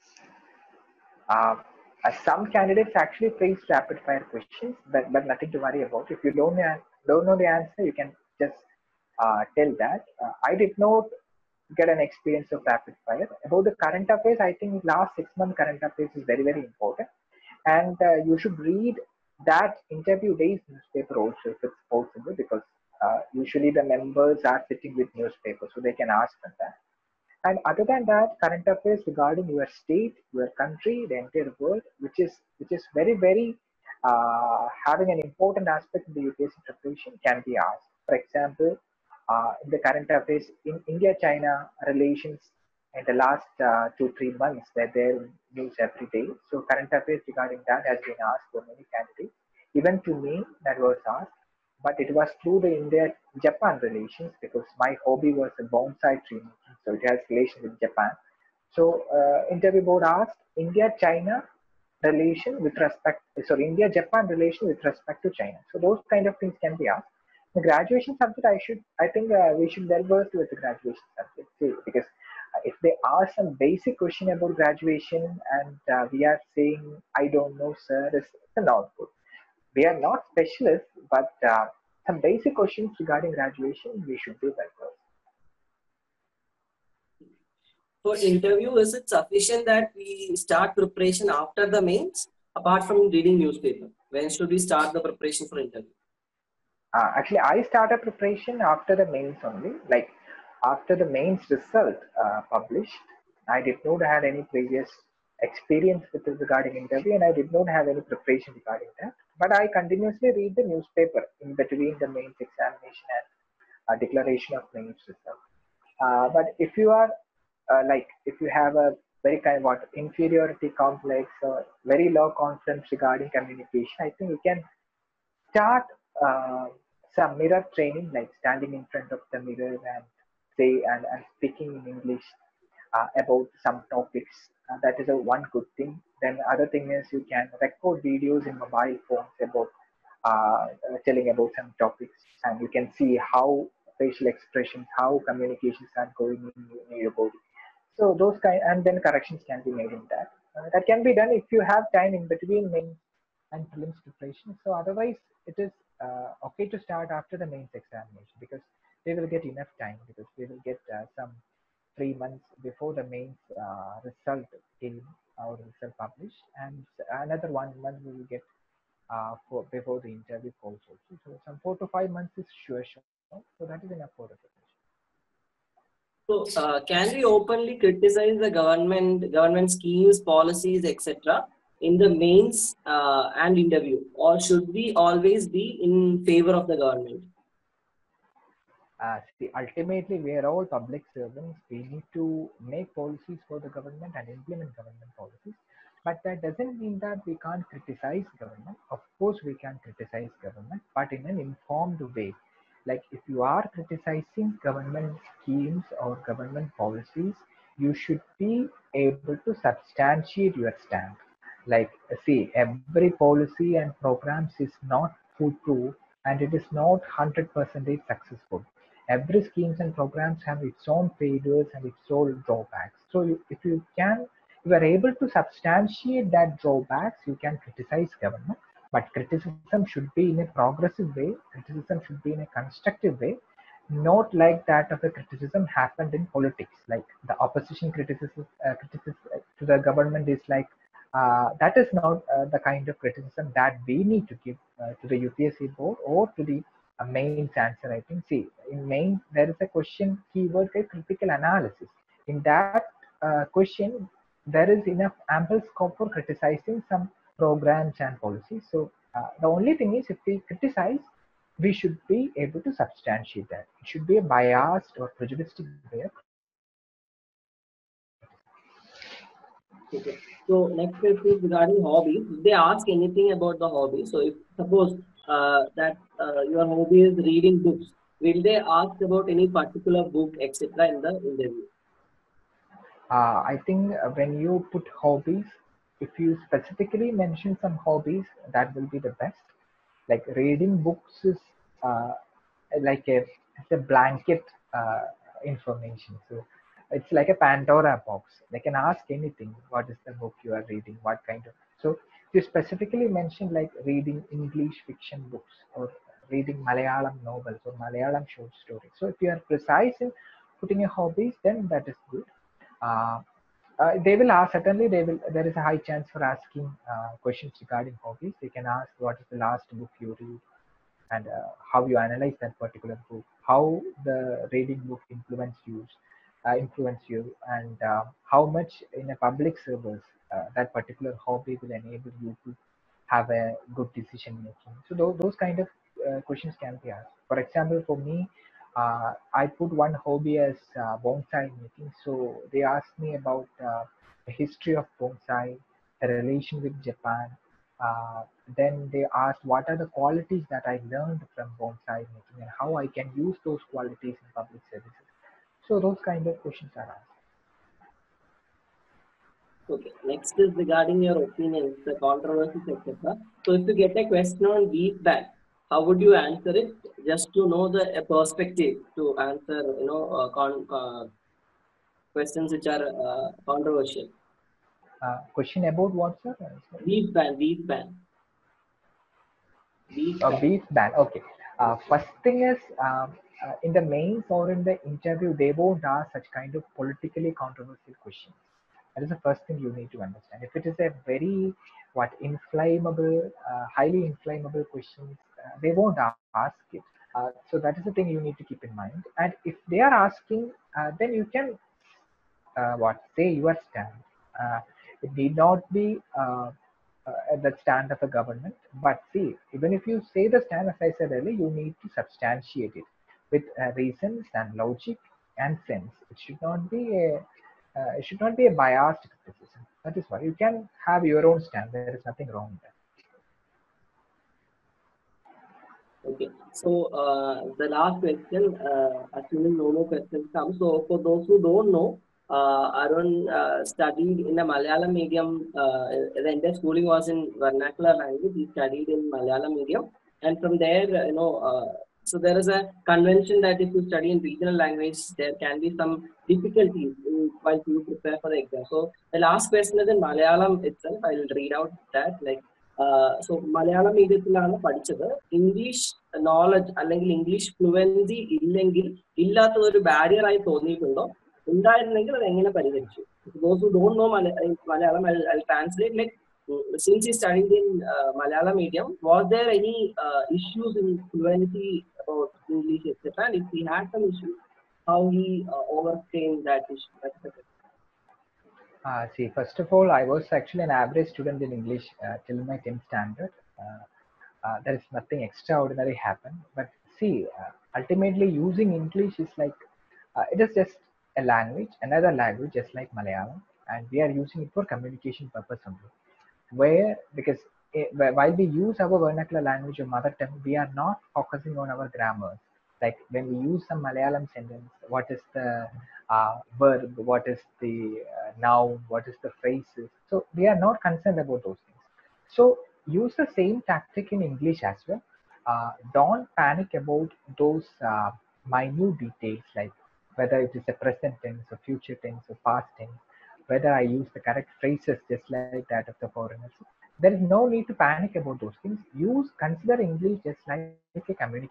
Some candidates actually face rapid fire questions, but nothing to worry about. If you don't know the answer, you can just tell that. I did not get an experience of rapid fire. About the current affairs, I think last 6 month current affairs is very, very important. And you should read that interview day's newspaper also if it's possible, because usually the members are sitting with newspapers, so they can ask them that. And other than that, current affairs regarding your state, your country, the entire world, which is very, very having an important aspect in the UPSC preparation, can be asked. For example, in the current affairs in India-China relations in the last 2-3 months, they're there in news every day. So current affairs regarding that has been asked for many candidates. Even to me, that was asked, but it was through the India-Japan relations, because my hobby was a bonsai tree making, so it has relation with Japan. So interview board asked India-China relation with respect, sorry, India-Japan relation with respect to China. So those kind of things can be asked. The graduation subject, I think we should well versed with the graduation subject too, because if they ask some basic question about graduation and we are saying, I don't know, sir, it's not good. We are not specialists, but some basic questions regarding graduation, we should be well versed. For interview, is it sufficient that we start preparation after the mains, apart from reading newspaper? When should we start the preparation for interview? Actually, I started preparation after the mains only. Like after the mains result published, I did not have any previous experience with regarding interview, and I did not have any preparation regarding that. But I continuously read the newspaper in between the mains examination and declaration of mains result. But if you are if you have a very kind of what inferiority complex or very low confidence regarding communication, I think you can start uh, some mirror training, like standing in front of the mirror and and speaking in English about some topics. That is a one good thing. Then other thing is you can record videos in mobile phones about telling about some topics, and you can see how facial expressions, how communications are going in your body. So those kind, and then corrections can be made in that. That can be done if you have time in between mains and prelims preparation. So otherwise, it is okay to start after the mains examination, because they will get enough time, because they will get some 3 months before the mains result came, our result published, and another 1 month we will get for before the interview calls also. So some 4 to 5 months is sure. So that is enough for the preparation. So, can we openly criticize the government schemes, policies, etc., in the mains and interview, or should we always be in favor of the government? See, ultimately, we are all public servants. We need to make policies for the government and implement government policies. But that doesn't mean that we can't criticize government. Of course, we can criticize government, but in an informed way. Like if you are criticizing government schemes or government policies, you should be able to substantiate your stand. Like, see, every policy and programs is not foolproof, and it is not 100% successful. Every schemes and programs have its own failures and its own drawbacks. So if you are able to substantiate that drawbacks, you can criticize government. But criticism should be in a progressive way. Criticism should be in a constructive way, not like that of a criticism happened in politics. Like the opposition criticism to the government is like that is not the kind of criticism that we need to give to the UPSC board or to the mains answer. I think, see, in main there is a question keyword critical analysis. In that question, there is enough ample scope for criticizing some programs and policies. So the only thing is, if we criticize, we should be able to substantiate that. It should be a biased or prejudiced way of criticizing. Okay. So next question is regarding hobbies. Did they ask anything about the hobby? So if suppose that your hobby is reading books, will they ask about any particular book, etc. in the interview? I think when you put hobbies, if you specifically mention some hobbies, that will be the best. Like reading books is uh, like it's a blanket uh, information. So it's like a Pandora box. They can ask anything. What is the book you are reading? What kind of? So you specifically mention like reading English fiction books or reading Malayalam novels or Malayalam short stories. So if you are precise in putting your hobbies, then that is good. Uh, they will ask, certainly they will, there is a high chance for asking questions regarding hobbies. They can ask what is the last book you read and how you analyze that particular book, how the reading book influence you, and how much in a public service that particular hobby will enable you to have a good decision making. So those kind of questions can be asked. For example, for me, I put one hobby as bonsai making. So they asked me about the history of bonsai, the relation with Japan. Uh, then they asked what are the qualities that I learned from bonsai making and how I can use those qualities in public services. So those kind of questions are asked. Okay. Next is regarding your opinions, the controversies, etc. So if you get a question on beef ban, how would you answer it? Just to know the perspective to answer, questions which are controversial. Question about what, sir? Sorry. Beef ban, beef A ban. beef ban. Okay. First thing is, in the mains or in the interview, they won't ask such kind of politically controversial questions. That is the first thing you need to understand. If it is a very what inflammable, highly inflammable questions, they won't ask it. So that is the thing you need to keep in mind. And if they are asking, then you can what say your stand. It need not be the stand of a government, but see, even if you say the stand, as I said earlier, you need to substantiate it with reasons and logic and sense. It should not be a biased criticism. That is why you can have your own stand. There is nothing wrong with that. Okay. So the last question, assuming no more questions come. So for those who don't know, Arun studied in a Malayalam medium. The entire schooling was in vernacular language. He studied in Malayalam medium, and from there, so there is a convention that if you study in regional language, there can be some difficulties while you prepare for the exam. So the last question is in Malayalam itself. I will read out that like. So Malayalam മീഡിയത്തിലാണ് പഠിച്ചത് English knowledge അല്ലെങ്കിൽ English fluency ഇല്ലെങ്കിൽ ഇല്ലാത്ത ഒരു barrier ആയി തോന്നിയിട്ടുണ്ടോ ഉണ്ടായിരുന്നെങ്കിൽ അത് എങ്ങനെ പരിഹരിച്ചു those who don't know Malayalam I translate like since he studied in Malayalam medium, was there any issues in fluency about English, etc.? And if he had some issues, how he overcame that issue? That's the question. See, first of all, I was actually an average student in English till my 10th standard. There is nothing extraordinary happened. But see, ultimately using English is like, it is just a language, another language, just like Malayalam, and we are using it for communication purpose only. Because while we use our vernacular language or mother tongue, we are not focusing on our grammar. Like when we use some Malayalam sentence, what is the verb, what is the noun, what is the phrases. So we are not concerned about those things. So use the same tactic in English as well. Don't panic about those minute details like whether it is a present tense or future tense or past tense, whether I use the correct phrases just like that of the foreigners. There is no need to panic about those things. Consider English just like a communication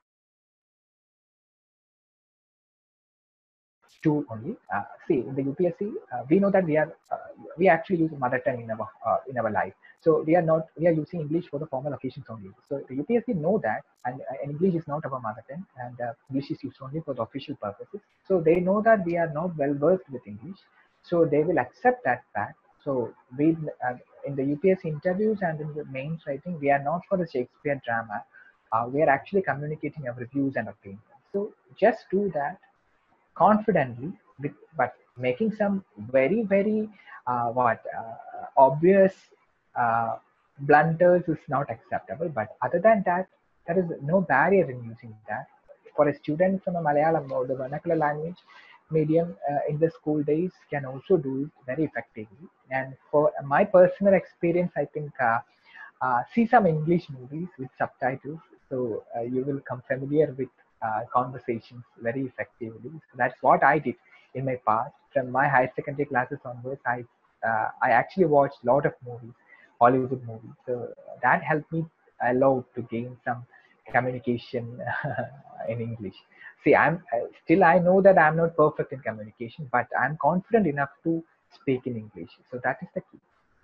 tool only. See, in the UPSC, we know that we actually use mother tongue in our life. So we are using English for the formal occasions only. So the UPSC know that, and English is not our mother tongue, and English is used only for the official purposes. So they know that we are not well versed with English. So they will accept that fact. So we in the UPSC interviews and in the mains writing, we are not for the Shakespeare drama. We are actually communicating our views and opinions. So just do that confidently, but making some very obvious uh, blunders is not acceptable. But other than that, there is no barrier in using that. For a student from a Malayalam or the vernacular language medium in the school days can also do it very effectively. And for my personal experience, I think see some English movies with subtitles, so you will come familiar with conversations very effectively. So that's what I did in my past. From my higher secondary classes onwards, I actually watched a lot of movies, Hollywood movies. So that helped me a lot to gain some communication in English. See, I'm still I know that I'm not perfect in communication, but I'm confident enough to speak in English. So that is the key.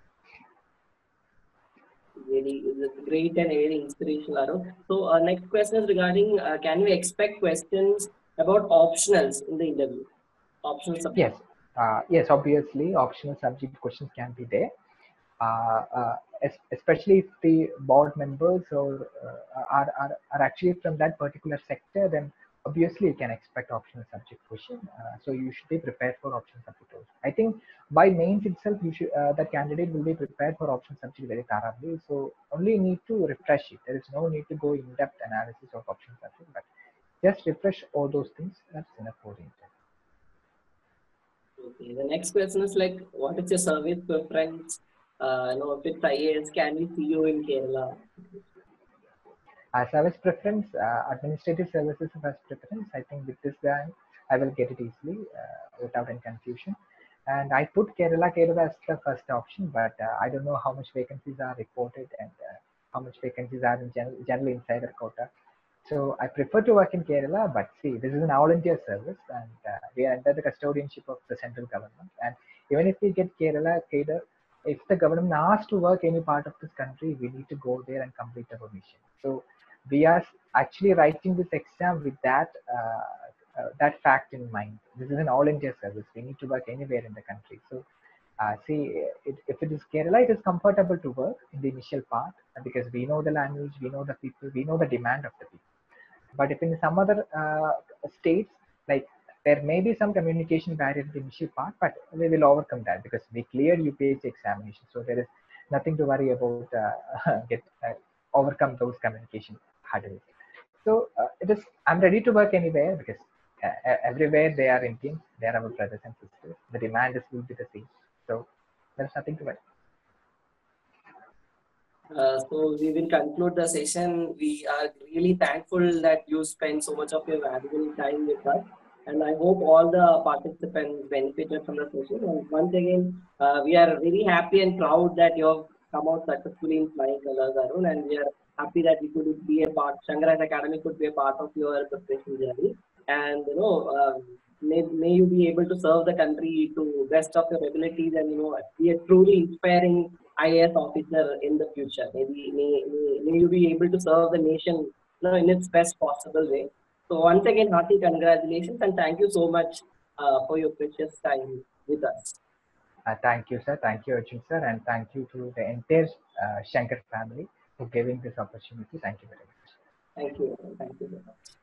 Really great and very inspirational, Arun. So, next question is regarding can we expect questions about optionals in the interview? Optional subject. Yes, yes, obviously, optional subject questions can be there. Especially if the board members or are actually from that particular sector, then obviously you can expect optional subject question. So you should be prepared for optional subject also. I think by mains itself, you should the candidate will be prepared for optional subject very thoroughly. So only need to refresh it. There is no need to go in-depth analysis of optional subject, but just refresh all those things. That's enough for the interview. Okay. The next question is like, what is your service preference? If it's IAS, can we see you in Kerala? Service preference, administrative services first preference. I think with this bank, I will get it easily without any confusion. And I put Kerala as the first option, but I don't know how much vacancies are reported and how much vacancies are in general insider quota. So I prefer to work in Kerala, but see, this is an all India service, and we are under the custodianship of the central government. And even if we get Kerala cadre, if the government asks to work any part of this country, we need to go there and complete our mission. So we are actually writing this exam with that fact in mind. This is an all India service. We need to work anywhere in the country. So if it is Kerala, it is comfortable to work in the initial part because we know the language, we know the people, we know the demand of the people. But if in some other states, like there may be some communication barrier in the initial part, but we will overcome that because we cleared UPH examination. So there is nothing to worry about get overcome those communication hurdles. So it is. I'm ready to work anywhere because everywhere they are Indians, they are our brothers and sisters. The demand is will be the same. So there's nothing to worry. So we will conclude the session. We are really thankful that you spend so much of your valuable time with us. And I hope all the participants benefited from the session. And once again, we are very happy and proud that you have come out successfully in flying colors, Arun. And we are happy that we could be a part, Shangaraj Academy could be a part of your preparation journey. And, may you be able to serve the country to best of your abilities and, be a truly inspiring IAS officer in the future. Maybe may you be able to serve the nation in its best possible way. So once again, hearty congratulations and thank you so much for your precious time with us. Thank you, sir. Thank you, Arjun, sir. And thank you to the entire Shankar family for giving this opportunity. Thank you very much. Thank you. Thank you very much.